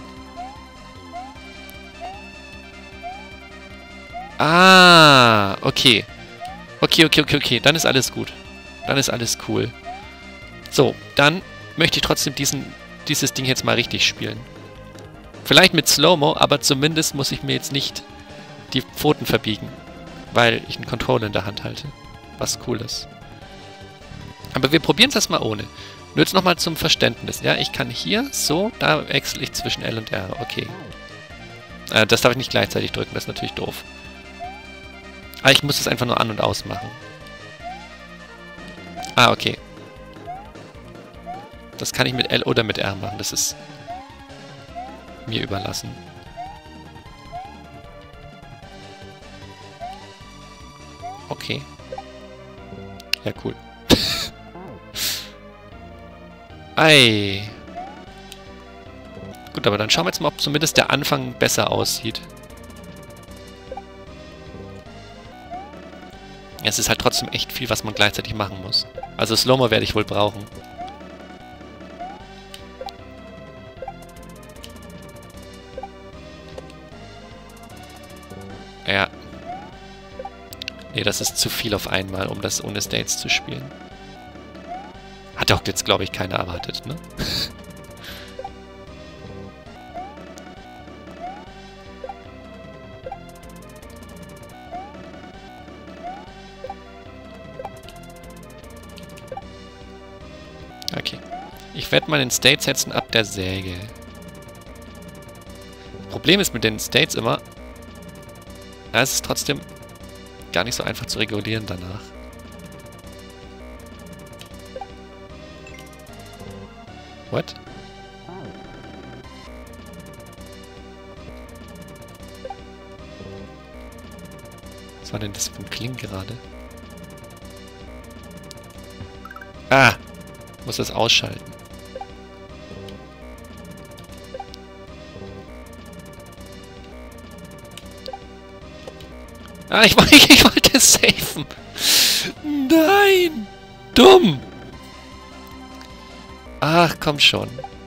Ah, okay. Okay. Dann ist alles gut. Dann ist alles cool. So, dann möchte ich trotzdem dieses Ding jetzt mal richtig spielen. Vielleicht mit Slow-Mo, aber zumindest muss ich mir jetzt nicht die Pfoten verbiegen, weil ich einen Controller in der Hand halte. Was cool ist. Aber wir probieren es erstmal ohne. Nur jetzt nochmal zum Verständnis. Ja, ich kann hier so, da wechsle ich zwischen L und R. Okay. Das darf ich nicht gleichzeitig drücken, das ist natürlich doof. Aber ich muss es einfach nur an- und ausmachen. Ah, okay. Das kann ich mit L oder mit R machen. Das ist mir überlassen. Okay. Ja, cool. Ei. Gut, aber dann schauen wir jetzt mal, ob zumindest der Anfang besser aussieht. Es ist halt trotzdem echt viel, was man gleichzeitig machen muss. Also Slow-Mo werde ich wohl brauchen. Ja. Nee, das ist zu viel auf einmal, um das ohne States zu spielen. Hat auch jetzt, glaube ich, keiner erwartet, ne? Okay. Ich werde mal den State setzen ab der Säge. Problem ist mit den States immer, ja, es ist trotzdem gar nicht so einfach zu regulieren danach. What? Was war denn das für ein Kling gerade? Ah! Muss das ausschalten. Ah, ich wollte es safen. Nein! Dumm! Ach, komm schon.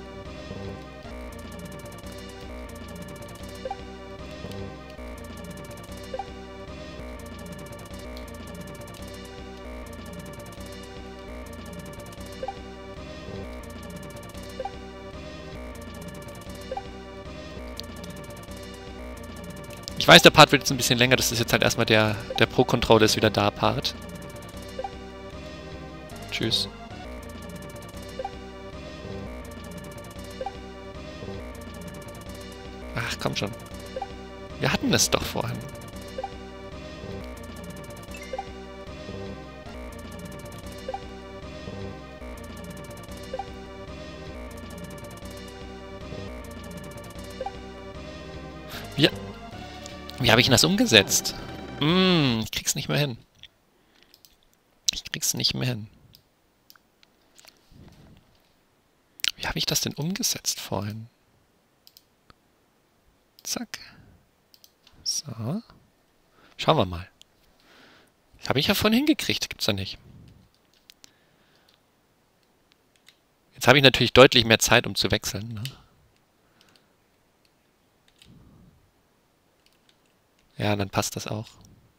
Ich weiß, der Part wird jetzt ein bisschen länger. Das ist jetzt halt erstmal der Pro-Controller ist wieder da Part. Tschüss. Ach, komm schon. Wir hatten es doch vorhin. Wie habe ich denn das umgesetzt? Ich krieg's nicht mehr hin. Ich krieg's nicht mehr hin. Wie habe ich das denn umgesetzt vorhin? Zack. So. Schauen wir mal. Das habe ich ja vorhin hingekriegt. Gibt's doch nicht. Jetzt habe ich natürlich deutlich mehr Zeit, um zu wechseln. Ne? Ja, dann passt das auch.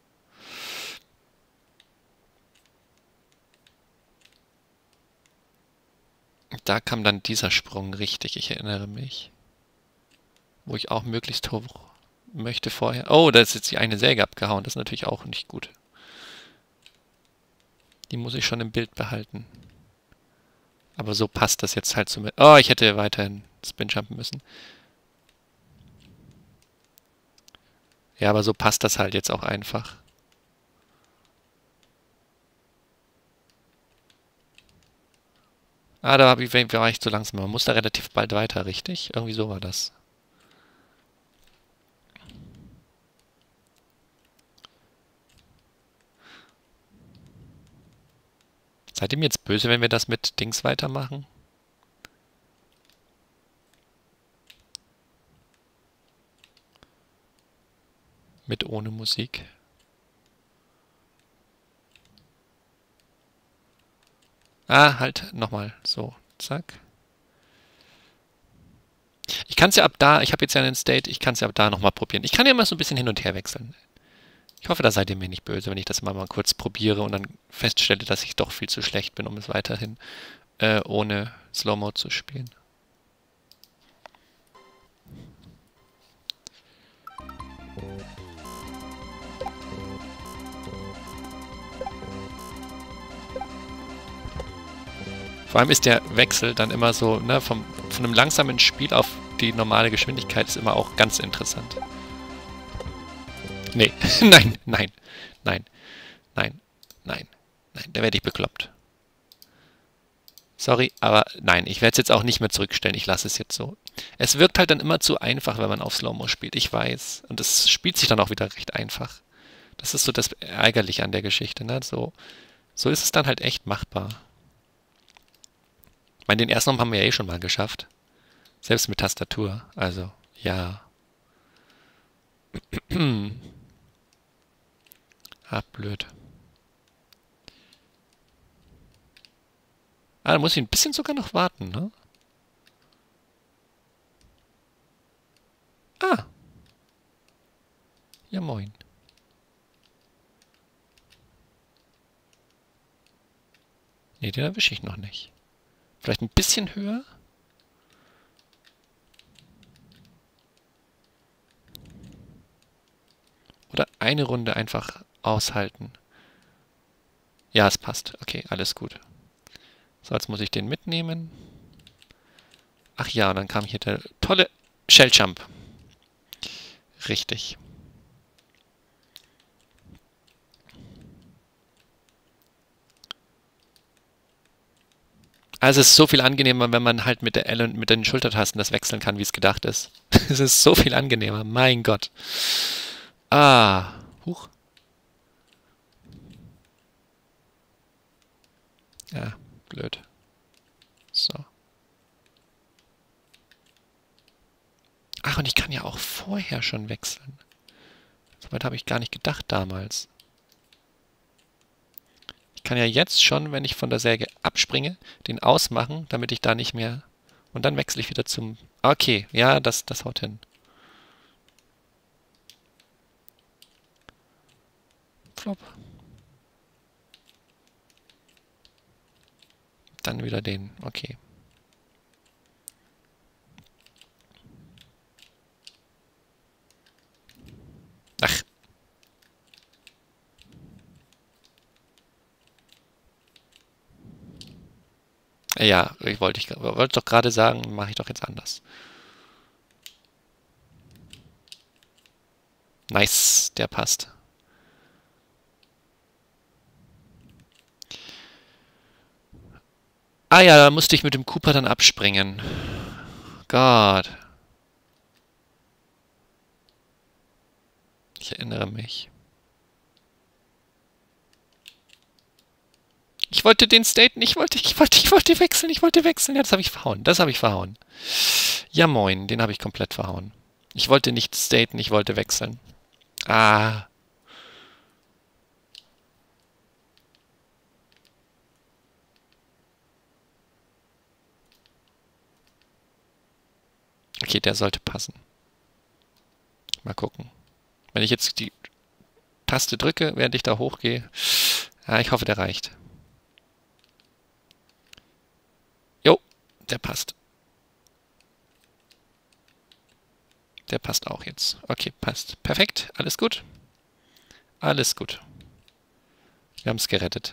Da kam dann dieser Sprung richtig, ich erinnere mich. Wo ich auch möglichst hoch möchte vorher. Oh, da ist jetzt die eine Säge abgehauen. Das ist natürlich auch nicht gut. Die muss ich schon im Bild behalten. Aber so passt das jetzt halt so mit. Oh, ich hätte weiterhin Spin jumpen müssen. Ja, aber so passt das halt jetzt auch einfach. Ah, war ich zu langsam. Man muss da relativ bald weiter, richtig? Irgendwie so war das. Seid ihr mir jetzt böse, wenn wir das mit Dings weitermachen? Mit ohne Musik? Ah, halt, nochmal. So, zack. Ich kann es ja ab da, ich habe jetzt ja einen State, ich kann es ja ab da nochmal probieren. Ich kann ja immer so ein bisschen hin und her wechseln. Ich hoffe, da seid ihr mir nicht böse, wenn ich das mal kurz probiere und dann feststelle, dass ich doch viel zu schlecht bin, um es weiterhin ohne Slow-Mo zu spielen. Vor allem ist der Wechsel dann immer so, ne, von einem langsamen Spiel auf die normale Geschwindigkeit ist immer auch ganz interessant. Nee, nein, nein, nein, nein, nein, nein, da werde ich bekloppt. Sorry, aber nein, ich werde es jetzt auch nicht mehr zurückstellen, ich lasse es jetzt so. Es wirkt halt dann immer zu einfach, wenn man auf Slow-Mo spielt, ich weiß. Und es spielt sich dann auch wieder recht einfach. Das ist so das Ärgerliche an der Geschichte, ne? So ist es dann halt echt machbar. Ich meine, den ersten Raum haben wir ja eh schon mal geschafft. Selbst mit Tastatur. Also, ja. Ah, blöd. Ah, da muss ich ein bisschen sogar noch warten, ne? Ah. Ja, moin. Nee, den erwische ich noch nicht. Vielleicht ein bisschen höher? Oder eine Runde einfach aushalten. Ja, es passt. Okay, alles gut. So, jetzt muss ich den mitnehmen. Ach ja, und dann kam hier der tolle Shell Jump. Richtig. Also es ist so viel angenehmer, wenn man halt mit der L und mit den Schultertasten das wechseln kann, wie es gedacht ist. Es ist so viel angenehmer, mein Gott. Ah, huch. Ja, blöd. So. Ach, und ich kann ja auch vorher schon wechseln. Soweit habe ich gar nicht gedacht damals. Ich kann ja jetzt schon, wenn ich von der Säge abspringe, den ausmachen, damit ich da nicht mehr... Und dann wechsle ich wieder zum... Okay, ja, das haut hin. Flop. Dann wieder den. Okay. Ach. Ja, wollte doch gerade sagen, mache ich doch jetzt anders. Nice, der passt. Ah ja, da musste ich mit dem Cooper dann abspringen. Gott. Ich erinnere mich. Ich wollte den State, ich wollte wechseln. Ja, das habe ich verhauen. Das habe ich verhauen. Ja, moin, den habe ich komplett verhauen. Ich wollte nicht staten, ich wollte wechseln. Ah. Okay, der sollte passen. Mal gucken. Wenn ich jetzt die Taste drücke, während ich da hochgehe. Ja, ich hoffe, der reicht. Jo, der passt. Der passt auch jetzt. Okay, passt. Perfekt. Alles gut. Alles gut. Wir haben es gerettet.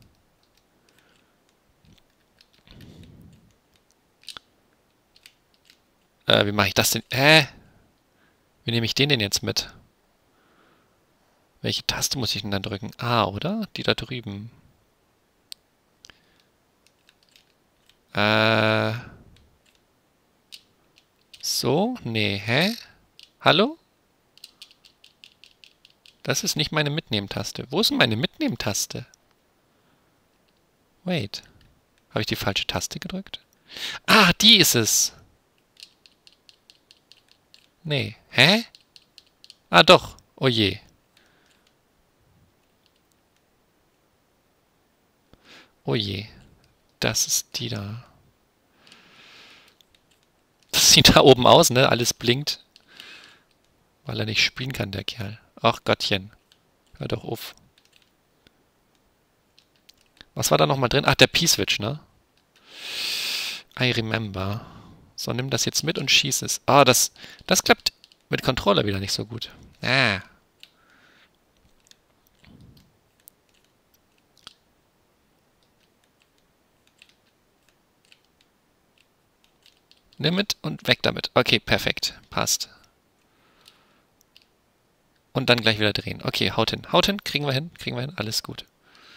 Wie mache ich das denn? Wie nehme ich den denn jetzt mit? Welche Taste muss ich denn dann drücken? A, oder? Die da drüben. So? Nee, hä? Hallo? Das ist nicht meine Mitnehmen-Taste. Wo ist denn meine Mitnehmen-Taste? Wait. Habe ich die falsche Taste gedrückt? Ah, die ist es. Nee. Hä? Ah, doch. Oh je. Oh je. Das ist die da. Das sieht da oben aus, ne? Alles blinkt. Weil er nicht spielen kann, der Kerl. Ach Gottchen. Hör doch auf. Was war da nochmal drin? Ach, der P-Switch, ne? I remember. So, nimm das jetzt mit und schieß es. Ah, das klappt mit Controller wieder nicht so gut. Ah. Nimm mit und weg damit. Okay, perfekt. Passt. Und dann gleich wieder drehen. Okay, haut hin. Haut hin. Kriegen wir hin. Kriegen wir hin. Alles gut.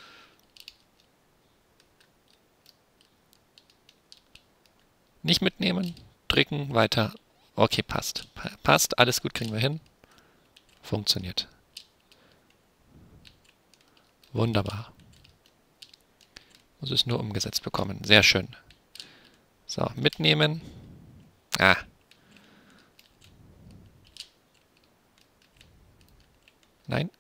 Nicht mitnehmen. Drücken. Weiter. Okay, passt. Passt. Alles gut. Kriegen wir hin. Funktioniert. Wunderbar. Muss es nur umgesetzt bekommen. Sehr schön. So, mitnehmen. Ah. Nein.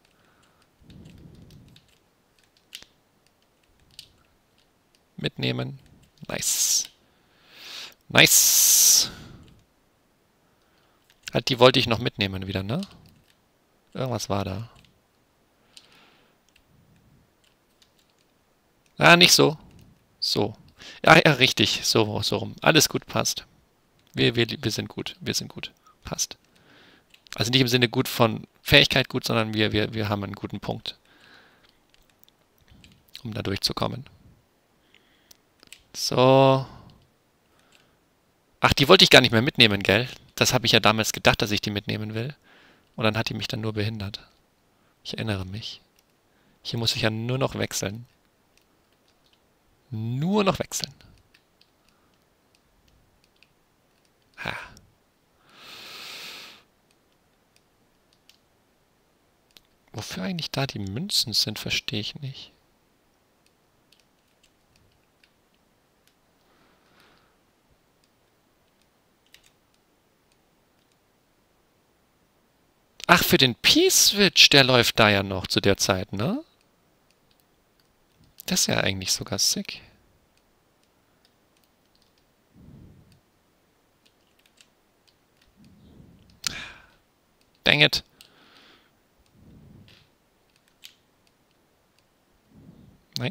Mitnehmen. Nice. Nice. Halt, die wollte ich noch mitnehmen wieder, ne? Irgendwas war da. Ah, nicht so. So. Ja, ja, richtig. So, so rum. Alles gut, passt. Wir sind gut. Wir sind gut. Passt. Also nicht im Sinne gut von Fähigkeit gut, sondern wir haben einen guten Punkt, um da durchzukommen. So. Ach, die wollte ich gar nicht mehr mitnehmen, gell? Das habe ich ja damals gedacht, dass ich die mitnehmen will. Und dann hat die mich dann nur behindert. Ich erinnere mich. Hier muss ich ja nur noch wechseln. Nur noch wechseln. Ha. Wofür eigentlich da die Münzen sind, verstehe ich nicht. Ach, für den P-Switch, der läuft da ja noch zu der Zeit, ne? Das ist ja eigentlich sogar sick. Dang it. Nein.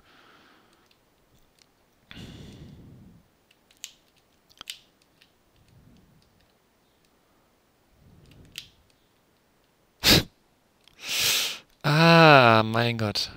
Ah, mein Gott.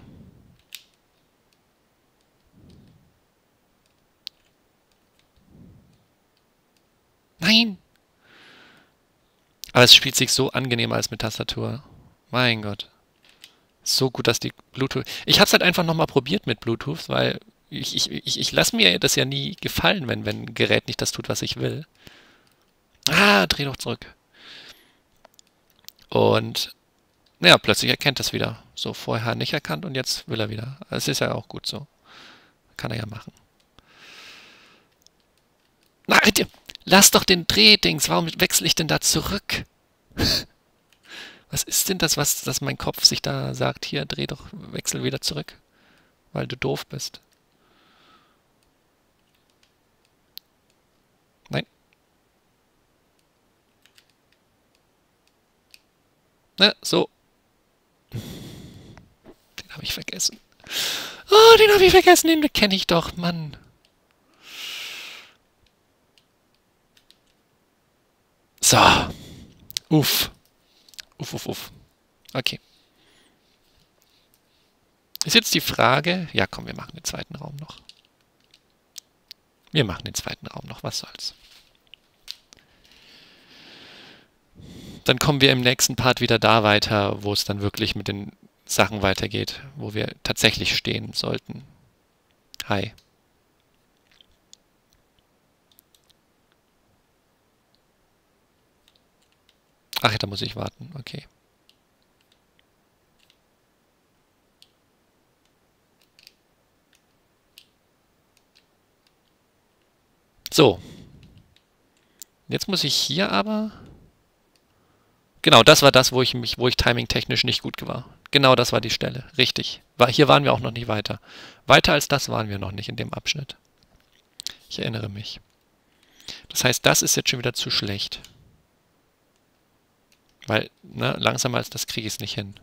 Nein! Aber es spielt sich so angenehmer als mit Tastatur. Mein Gott. So gut, dass die Bluetooth... Ich habe es halt einfach nochmal probiert mit Bluetooth, weil ich lasse mir das ja nie gefallen, wenn ein Gerät nicht das tut, was ich will. Ah, dreh doch zurück. Und ja, plötzlich erkennt es wieder. So, vorher nicht erkannt und jetzt will er wieder. Es ist ja auch gut so. Kann er ja machen. Na, lass doch den Drehdings. Warum wechsle ich denn da zurück? Was ist denn das, dass mein Kopf sich da sagt, hier, dreh doch, wechsel wieder zurück, weil du doof bist. Nein. Ne, so. Den habe ich vergessen. Oh, den habe ich vergessen, den kenne ich doch, Mann. So. Uff. Uff, uff, uff. Okay. Ist jetzt die Frage... Ja, komm, wir machen den zweiten Raum noch. Wir machen den zweiten Raum noch, was soll's. Dann kommen wir im nächsten Part wieder da weiter, wo es dann wirklich mit den Sachen weitergeht, wo wir tatsächlich stehen sollten. Hi. Ach ja, da muss ich warten. Okay. So. Jetzt muss ich hier aber... Genau, das war das, wo ich timing-technisch nicht gut war. Genau das war die Stelle. Richtig. Hier waren wir auch noch nicht weiter. Weiter als das waren wir noch nicht in dem Abschnitt. Ich erinnere mich. Das heißt, das ist jetzt schon wieder zu schlecht. Weil, ne, langsamer als das kriege ich es nicht hin.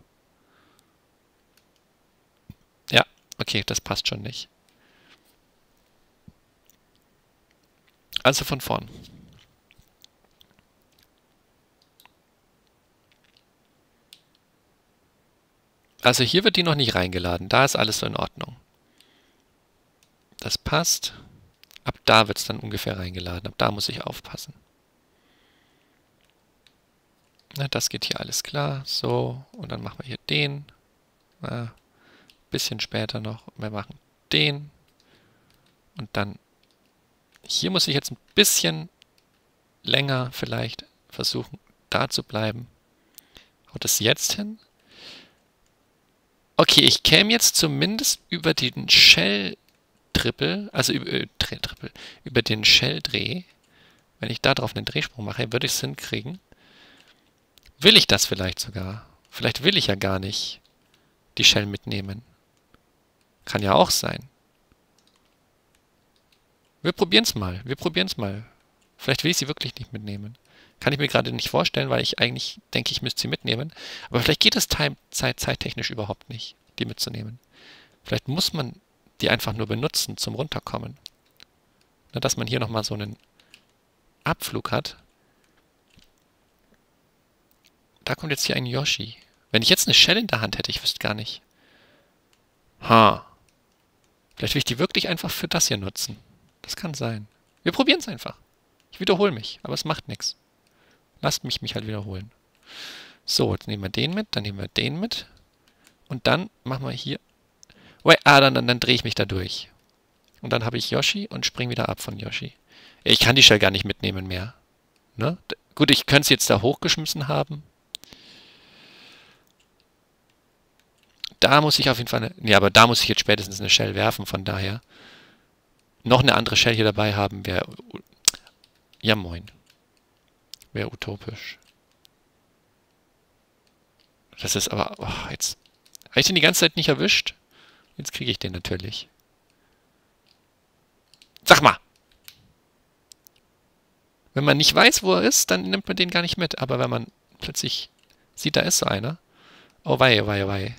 Ja, okay, das passt schon nicht. Also von vorn. Also hier wird die noch nicht reingeladen. Da ist alles so in Ordnung. Das passt. Ab da wird es dann ungefähr reingeladen. Ab da muss ich aufpassen. Na, das geht hier alles klar. So, und dann machen wir hier den. Na, bisschen später noch. Wir machen den. Und dann hier muss ich jetzt ein bisschen länger vielleicht versuchen, da zu bleiben. Haut es jetzt hin? Okay, ich käme jetzt zumindest über den Shell-Triple, also über den Shell-Dreh. Wenn ich da drauf einen Drehsprung mache, würde ich es hinkriegen. Will ich das vielleicht sogar? Vielleicht will ich ja gar nicht die Shell mitnehmen. Kann ja auch sein. Wir probieren es mal. Wir probieren es mal. Vielleicht will ich sie wirklich nicht mitnehmen. Kann ich mir gerade nicht vorstellen, weil ich eigentlich denke, ich müsste sie mitnehmen. Aber vielleicht geht es zeittechnisch überhaupt nicht, die mitzunehmen. Vielleicht muss man die einfach nur benutzen zum Runterkommen. Na, dass man hier nochmal so einen Abflug hat. Da kommt jetzt hier ein Yoshi. Wenn ich jetzt eine Shell in der Hand hätte, ich wüsste gar nicht. Vielleicht will ich die wirklich einfach für das hier nutzen. Das kann sein. Wir probieren es einfach. Ich wiederhole mich, aber es macht nichts. Lasst mich halt wiederholen. So, jetzt nehmen wir den mit, dann nehmen wir den mit. Und dann machen wir hier... dann drehe ich mich da durch. Und dann habe ich Yoshi und springe wieder ab von Yoshi. Ich kann die Shell gar nicht mitnehmen mehr. Ne? Gut, ich könnte sie jetzt da hochgeschmissen haben. Da muss ich auf jeden Fall... Ja, aber da muss ich jetzt spätestens eine Shell werfen, von daher. Noch eine andere Shell hier dabei haben wäre... Ja, moin. Wäre utopisch. Das ist aber... Oh, jetzt... Habe ich den die ganze Zeit nicht erwischt? Jetzt kriege ich den natürlich. Sag mal! Wenn man nicht weiß, wo er ist, dann nimmt man den gar nicht mit. Aber wenn man plötzlich sieht, da ist so einer. Oh wei, oh wei, oh wei.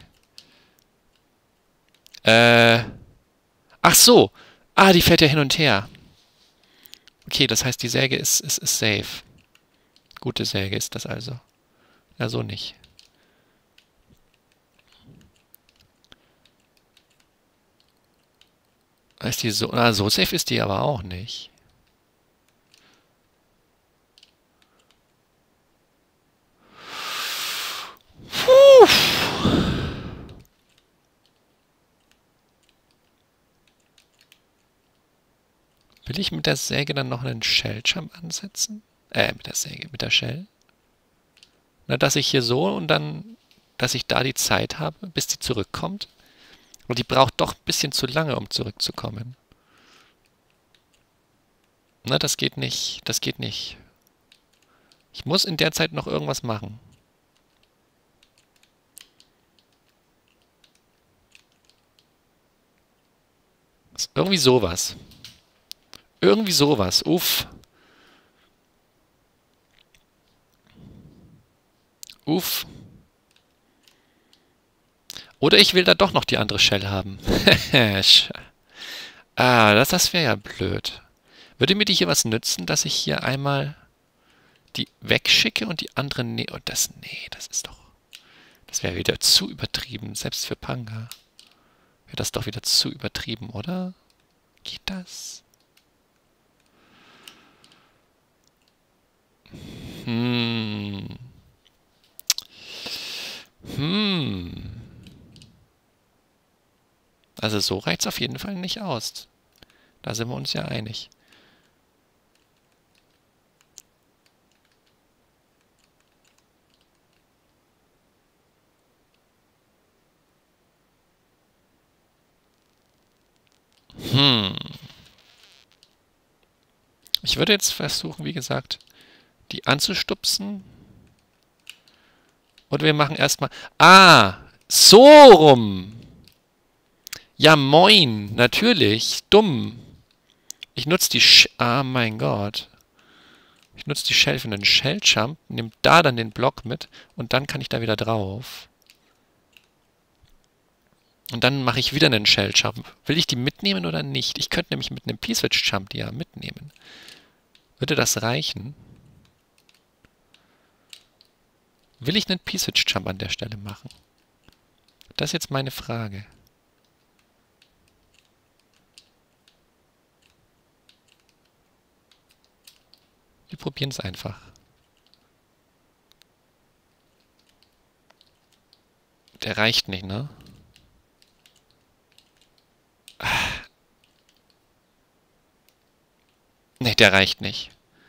Ach so. Ah, die fährt ja hin und her. Okay, das heißt, die Säge ist safe. Gute Säge ist das also. Ja, so nicht. Ist die so... Na, so safe ist die aber auch nicht. Puh. Will ich mit der Säge dann noch einen Shell-Jump ansetzen? Mit der Säge, mit der Shell. Na, dass ich hier so und dann, dass ich da die Zeit habe, bis die zurückkommt. Und die braucht doch ein bisschen zu lange, um zurückzukommen. Na, das geht nicht, das geht nicht. Ich muss in der Zeit noch irgendwas machen. Irgendwie sowas. Irgendwie sowas. Uff. Uff. Oder ich will da doch noch die andere Shell haben. Das wäre ja blöd. Würde mir die hier was nützen, dass ich hier einmal die wegschicke und die andere... Nee, das ist doch... Das wäre wieder zu übertrieben, selbst für Panga. Wäre das doch wieder zu übertrieben, oder? Geht das? Also so reicht es auf jeden Fall nicht aus. Da sind wir uns ja einig. Ich würde jetzt versuchen, wie gesagt, die anzustupsen. Oder wir machen erstmal... So rum! Ja, moin, natürlich, dumm. Ich nutze die mein Gott. Ich nutze die Shell für einen Shell-Jump, nehme da dann den Block mit und dann kann ich da wieder drauf. Und dann mache ich wieder einen Shell-Jump. Will ich die mitnehmen oder nicht? Ich könnte nämlich mit einem P-Switch-Jump die ja mitnehmen. Würde das reichen? Will ich einen P-Switch-Jump an der Stelle machen? Das ist jetzt meine Frage. Wir probieren es einfach. Der reicht nicht, ne? Ne, der reicht nicht.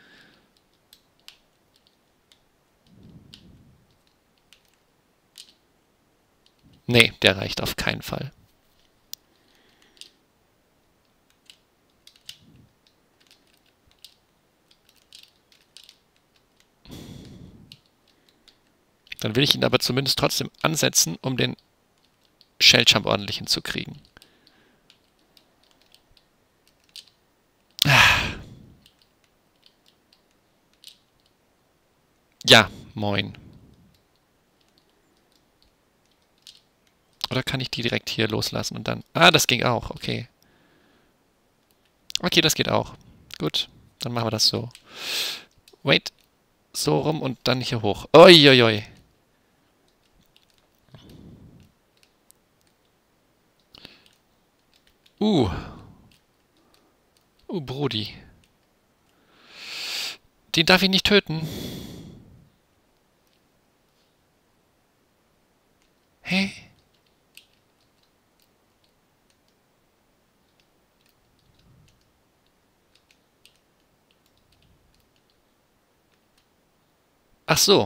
Nee, der reicht auf keinen Fall. Dann will ich ihn aber zumindest trotzdem ansetzen, um den Shell-Jump ordentlich hinzukriegen. Ja, moin. Oder kann ich die direkt hier loslassen und dann... das ging auch, okay. Okay, das geht auch. Gut, dann machen wir das so. Wait, so rum und dann hier hoch. Uiuiui. Brudi. Den darf ich nicht töten. Hä? Ach so.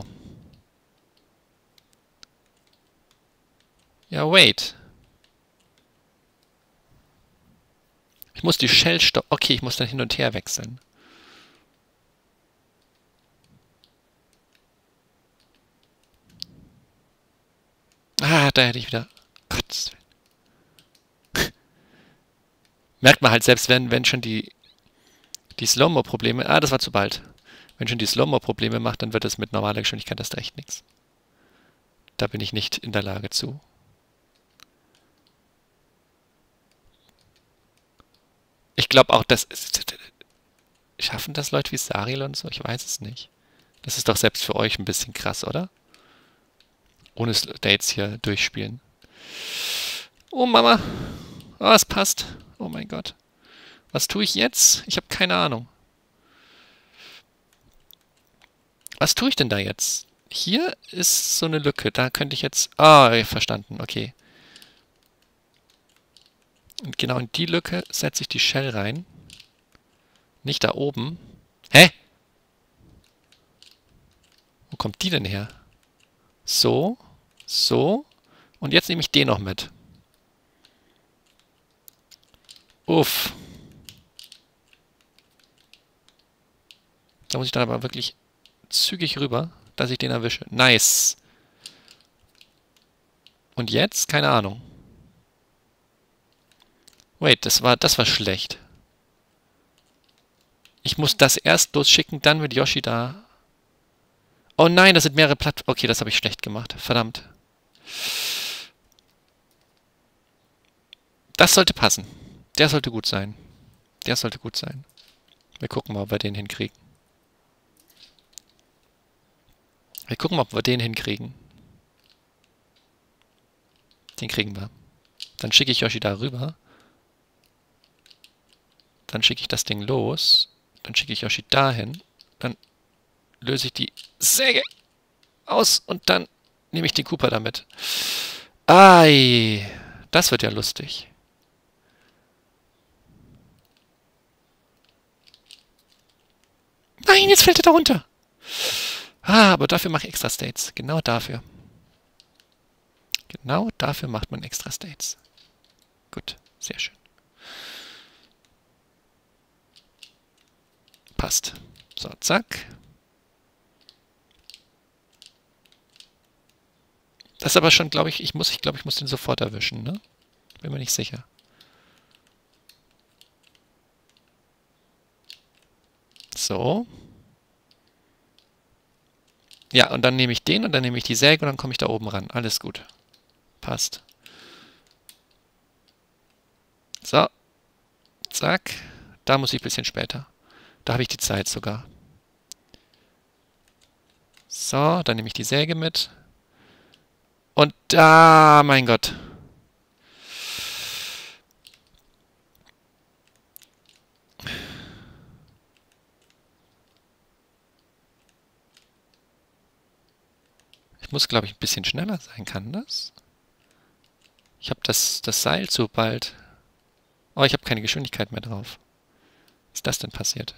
Ja, wait. Ich muss die Shell stoppen. Okay, ich muss dann hin und her wechseln. Da hätte ich wieder... Gott. Merkt man halt, selbst wenn schon die Slow-Mo-Probleme... das war zu bald. Wenn schon die Slow-Mo-Probleme macht, dann wird es mit normaler Geschwindigkeit erst recht nichts. Da bin ich nicht in der Lage zu. Ich glaube auch, dass... Schaffen das Leute wie Sariel und so? Ich weiß es nicht. Das ist doch selbst für euch ein bisschen krass, oder? Ohne Dates hier durchspielen. Oh, Mama. Oh, es passt. Oh mein Gott. Was tue ich jetzt? Ich habe keine Ahnung. Was tue ich denn da jetzt? Hier ist so eine Lücke. Da könnte ich jetzt... verstanden. Okay. Und genau in die Lücke setze ich die Shell rein. Nicht da oben. Hä? Wo kommt die denn her? So. So. Und jetzt nehme ich den noch mit. Uff. Da muss ich dann aber wirklich zügig rüber, dass ich den erwische. Nice. Und jetzt? Keine Ahnung. Wait, das war schlecht. Ich muss das erst losschicken, dann wird Yoshi da. Oh nein, das sind mehrere Plattformen. Okay, das habe ich schlecht gemacht. Verdammt. Das sollte passen. Der sollte gut sein. Der sollte gut sein. Wir gucken mal, ob wir den hinkriegen. Wir gucken mal, ob wir den hinkriegen. Den kriegen wir. Dann schicke ich Yoshi da rüber. Dann schicke ich das Ding los. Dann schicke ich Yoshi dahin. Dann löse ich die Säge aus und dann nehme ich den Koopa damit. Ei, das wird ja lustig. Nein, jetzt fällt er da runter. Ah, aber dafür mache ich extra States. Genau dafür. Genau dafür macht man extra States. Gut, sehr schön. Passt. So, zack. Das ist aber schon, glaube ich, ich muss den sofort erwischen, ne? Bin mir nicht sicher. So. Ja, und dann nehme ich den und dann nehme ich die Säge und dann komme ich da oben ran. Alles gut. Passt. So. Zack. Da muss ich ein bisschen später. Da habe ich die Zeit sogar. So, dann nehme ich die Säge mit. Und da, mein Gott. Ich muss, glaube ich, ein bisschen schneller sein. Kann das? Ich habe das Seil zu bald. Oh, ich habe keine Geschwindigkeit mehr drauf. Was ist das denn passiert?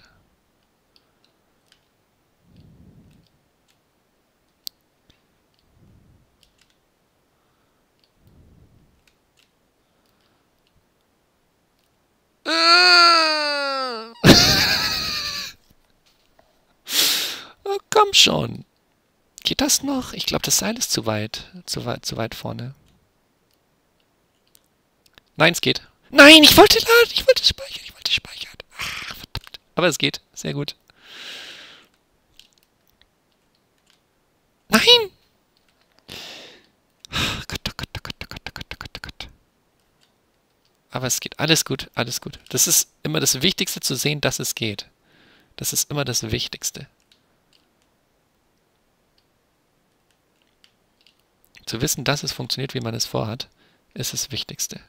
Oh, komm schon. Geht das noch? Ich glaube, das Seil ist zu weit vorne. Nein, es geht. Nein, ich wollte laden. Ich wollte speichern. Ach, verdammt. Aber es geht. Sehr gut. Nein! Oh Gott, oh Gott, oh Gott, oh Gott, oh Gott, oh Gott, oh Gott. Aber es geht. Alles gut, alles gut. Das ist immer das Wichtigste zu sehen, dass es geht. Das ist immer das Wichtigste. Zu wissen, dass es funktioniert, wie man es vorhat, ist das Wichtigste.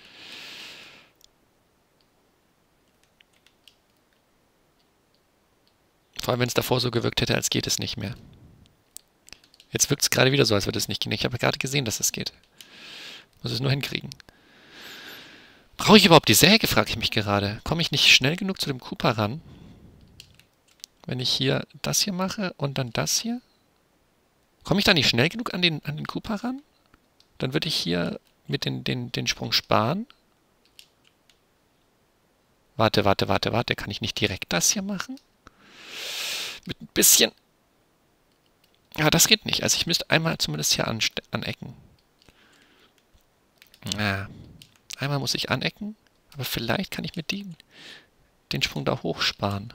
Vor allem, wenn es davor so gewirkt hätte, als geht es nicht mehr. Jetzt wirkt es gerade wieder so, als würde es nicht gehen. Ich habe gerade gesehen, dass es geht. Muss es nur hinkriegen. Brauche ich überhaupt die Säge, frage ich mich gerade. Komme ich nicht schnell genug zu dem Koopa ran? Wenn ich hier das hier mache und dann das hier? Komme ich da nicht schnell genug an den Koopa ran? Dann würde ich hier mit den Sprung sparen. Warte. Kann ich nicht direkt das hier machen? Mit ein bisschen... Ja, das geht nicht. Also ich müsste einmal zumindest hier anecken. Ja. Einmal muss ich anecken. Aber vielleicht kann ich mit den Sprung da hochsparen.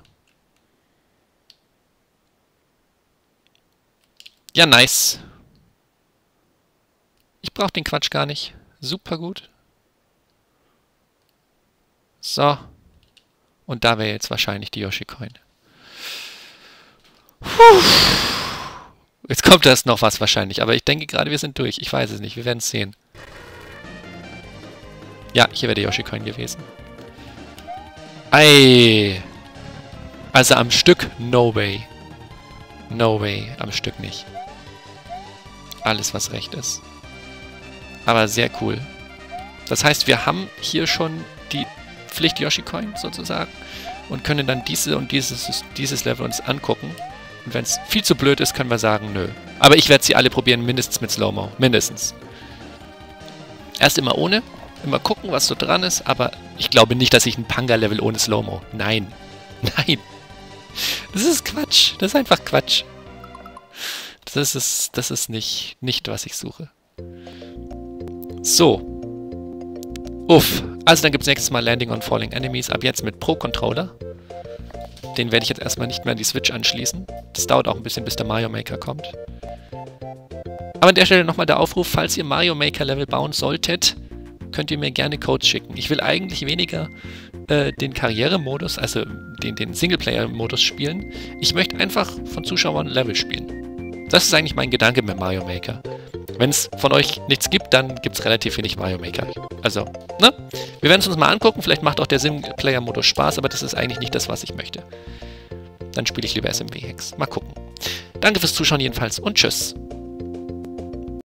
Ja, nice. Ich brauche den Quatsch gar nicht. Super gut. So. Und da wäre jetzt wahrscheinlich die Yoshi-Coin. Jetzt kommt erst noch was wahrscheinlich. Aber ich denke gerade, wir sind durch. Ich weiß es nicht. Wir werden es sehen. Ja, hier wäre der Yoshi-Coin gewesen. Ei. Also am Stück, no way. No way. Am Stück nicht. Alles, was recht ist. Aber sehr cool. Das heißt, wir haben hier schon die Pflicht-Yoshi-Coin sozusagen und können dann dieses Level uns angucken. Und wenn es viel zu blöd ist, können wir sagen, nö. Aber ich werde sie alle probieren, mindestens mit Slow-Mo. Mindestens. Erst immer ohne. Immer gucken, was so dran ist. Aber ich glaube nicht, dass ich ein Panga-Level ohne Slow-Mo. Nein. Nein. Das ist Quatsch. Das ist einfach Quatsch. Das ist nicht, was ich suche. So. Uff. Also dann gibt es nächstes Mal Landing on Falling Enemies. Ab jetzt mit Pro-Controller. Den werde ich jetzt erstmal nicht mehr an die Switch anschließen. Das dauert auch ein bisschen, bis der Mario Maker kommt. Aber an der Stelle nochmal der Aufruf, falls ihr Mario Maker Level bauen solltet, könnt ihr mir gerne Codes schicken. Ich will eigentlich weniger den Karrieremodus, also den Singleplayer-Modus spielen. Ich möchte einfach von Zuschauern Level spielen. Das ist eigentlich mein Gedanke mit Mario Maker. Wenn es von euch nichts gibt, dann gibt es relativ wenig Mario Maker. Also, ne? Wir werden es uns mal angucken. Vielleicht macht auch der Singleplayer-Modus Spaß, aber das ist eigentlich nicht das, was ich möchte. Dann spiele ich lieber SMW Hex. Mal gucken. Danke fürs Zuschauen jedenfalls und tschüss.